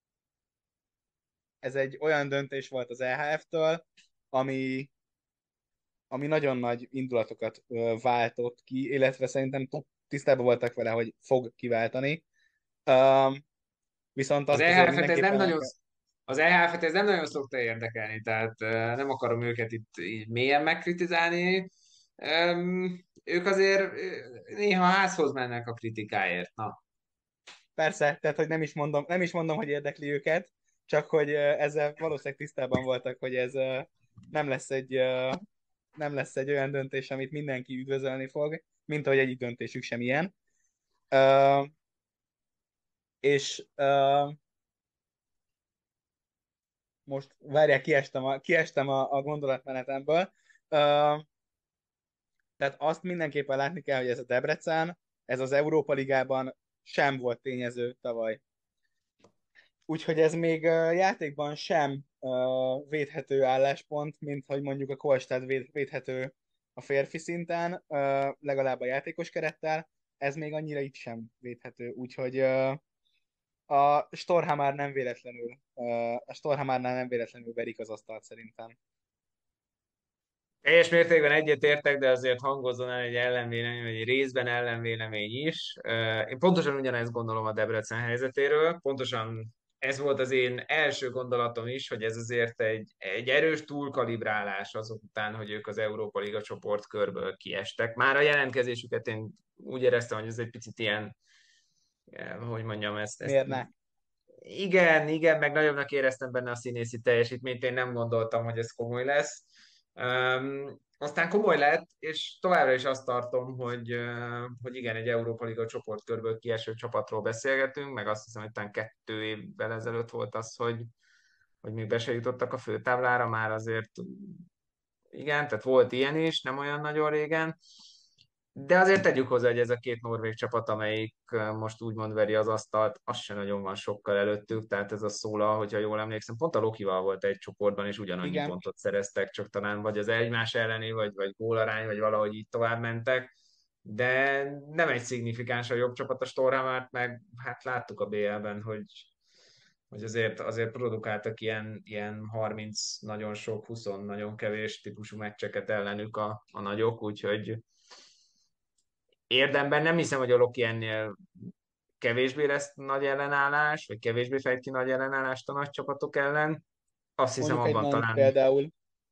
ez egy olyan döntés volt az é há ef-től, ami, ami nagyon nagy indulatokat uh, váltott ki, illetve szerintem tisztában voltak vele, hogy fog kiváltani. Um, viszont Az azt azért é há ef-et ez nem mindenképpen el nagyon, kell. az é há ef-et ez nem nagyon szokta érdekelni, tehát eh, nem akarom őket itt így mélyen megkritizálni. Em, ők azért eh, néha házhoz mennek a kritikáért. Na, Persze, tehát hogy nem is mondom, nem is mondom, hogy érdekli őket, csak hogy uh, ezzel valószínűleg tisztában voltak, hogy ez uh, nem lesz egy uh, nem lesz egy olyan döntés, amit mindenki üdvözölni fog, mint ahogy egyik döntésük sem ilyen. Uh, és uh, most várják, kiestem a, kiestem a, a gondolatmenetemből. Uh, Tehát azt mindenképpen látni kell, hogy ez a Debrecen, ez az Európa Ligában sem volt tényező tavaly. Úgyhogy ez még ö, játékban sem ö, védhető álláspont, mint hogy mondjuk a Kolstad véd, védhető a férfi szinten, ö, legalább a játékos kerettel, ez még annyira itt sem védhető. Úgyhogy ö, a Storhamar nem véletlenül, ö, a Storhamárnál nem véletlenül verik az asztalt szerintem. Teljes mértékben egyetértek, de azért hangozzon el egy ellenvélemény, vagy egy részben ellenvélemény is. Én pontosan ugyanezt gondolom a Debrecen helyzetéről, pontosan ez volt az én első gondolatom is, hogy ez azért egy, egy erős túlkalibrálás azok után, hogy ők az Európa Liga csoportkörből kiestek. Már a jelentkezésüket én úgy éreztem, hogy ez egy picit ilyen, hogy mondjam, ezt, ezt Miért ne? igen, igen, meg nagyobbnak éreztem benne a színészi teljesítményt, én nem gondoltam, hogy ez komoly lesz. Um, aztán komoly lett, és továbbra is azt tartom, hogy, uh, hogy igen, egy Európa Liga csoportkörből kieső csapatról beszélgetünk, meg azt hiszem, hogy talán kettő évvel ezelőtt volt az, hogy, hogy még be se jutottak a főtáblára, már azért igen, tehát volt ilyen is, nem olyan nagyon régen. De azért tegyük hozzá, hogy ez a két norvég csapat, amelyik most úgymond veri az asztalt, az se nagyon van sokkal előttük, tehát ez a Szóla, hogyha jól emlékszem, pont a Lokival volt egy csoportban, és ugyanannyi Igen, pontot szereztek, csak talán vagy az egymás elleni, vagy, vagy gólarány, vagy valahogy így tovább mentek, de nem egy szignifikáns a jobb csapat a Storhamart, meg hát láttuk a bé el-ben, hogy hogy azért, azért produkáltak ilyen, ilyen harminc nagyon sok, húsz nagyon kevés típusú meccseket ellenük a, a nagyok, úgyhogy érdemben nem hiszem, hogy a Loki ennél kevésbé lesz nagy ellenállás, vagy kevésbé fejt ki nagy ellenállást a nagy csapatok ellen. Azt hiszem mondjuk egy abban Nant talán, például,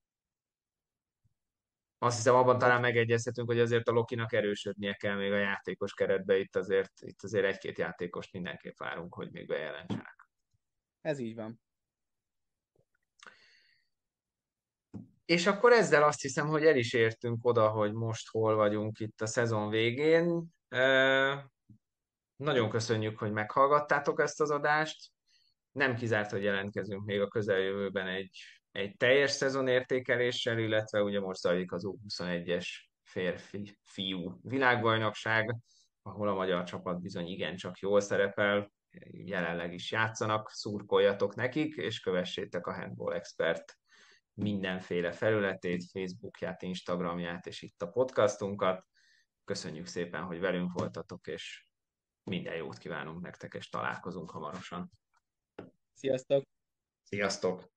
azt hiszem abban talán vagy megegyezhetünk, hogy azért a Lokinak erősödnie kell még a játékos keretbe, itt azért, itt azért egy-két játékost mindenképp várunk, hogy még bejelentsenek. ez így van. És akkor ezzel azt hiszem, hogy el is értünk oda, hogy most hol vagyunk itt a szezon végén. Nagyon köszönjük, hogy meghallgattátok ezt az adást. Nem kizárt, hogy jelentkezünk még a közeljövőben egy, egy teljes szezonértékeléssel, illetve ugye most zajlik az u huszonegyes férfi fiú világbajnokság, ahol a magyar csapat bizony igencsak jól szerepel, jelenleg is játszanak, szurkoljatok nekik, és kövessétek a Handball Expert mindenféle felületét, Facebookját, Instagramját, és itt a podcastunkat. Köszönjük szépen, hogy velünk voltatok, és minden jót kívánunk nektek, és találkozunk hamarosan. Sziasztok! Sziasztok!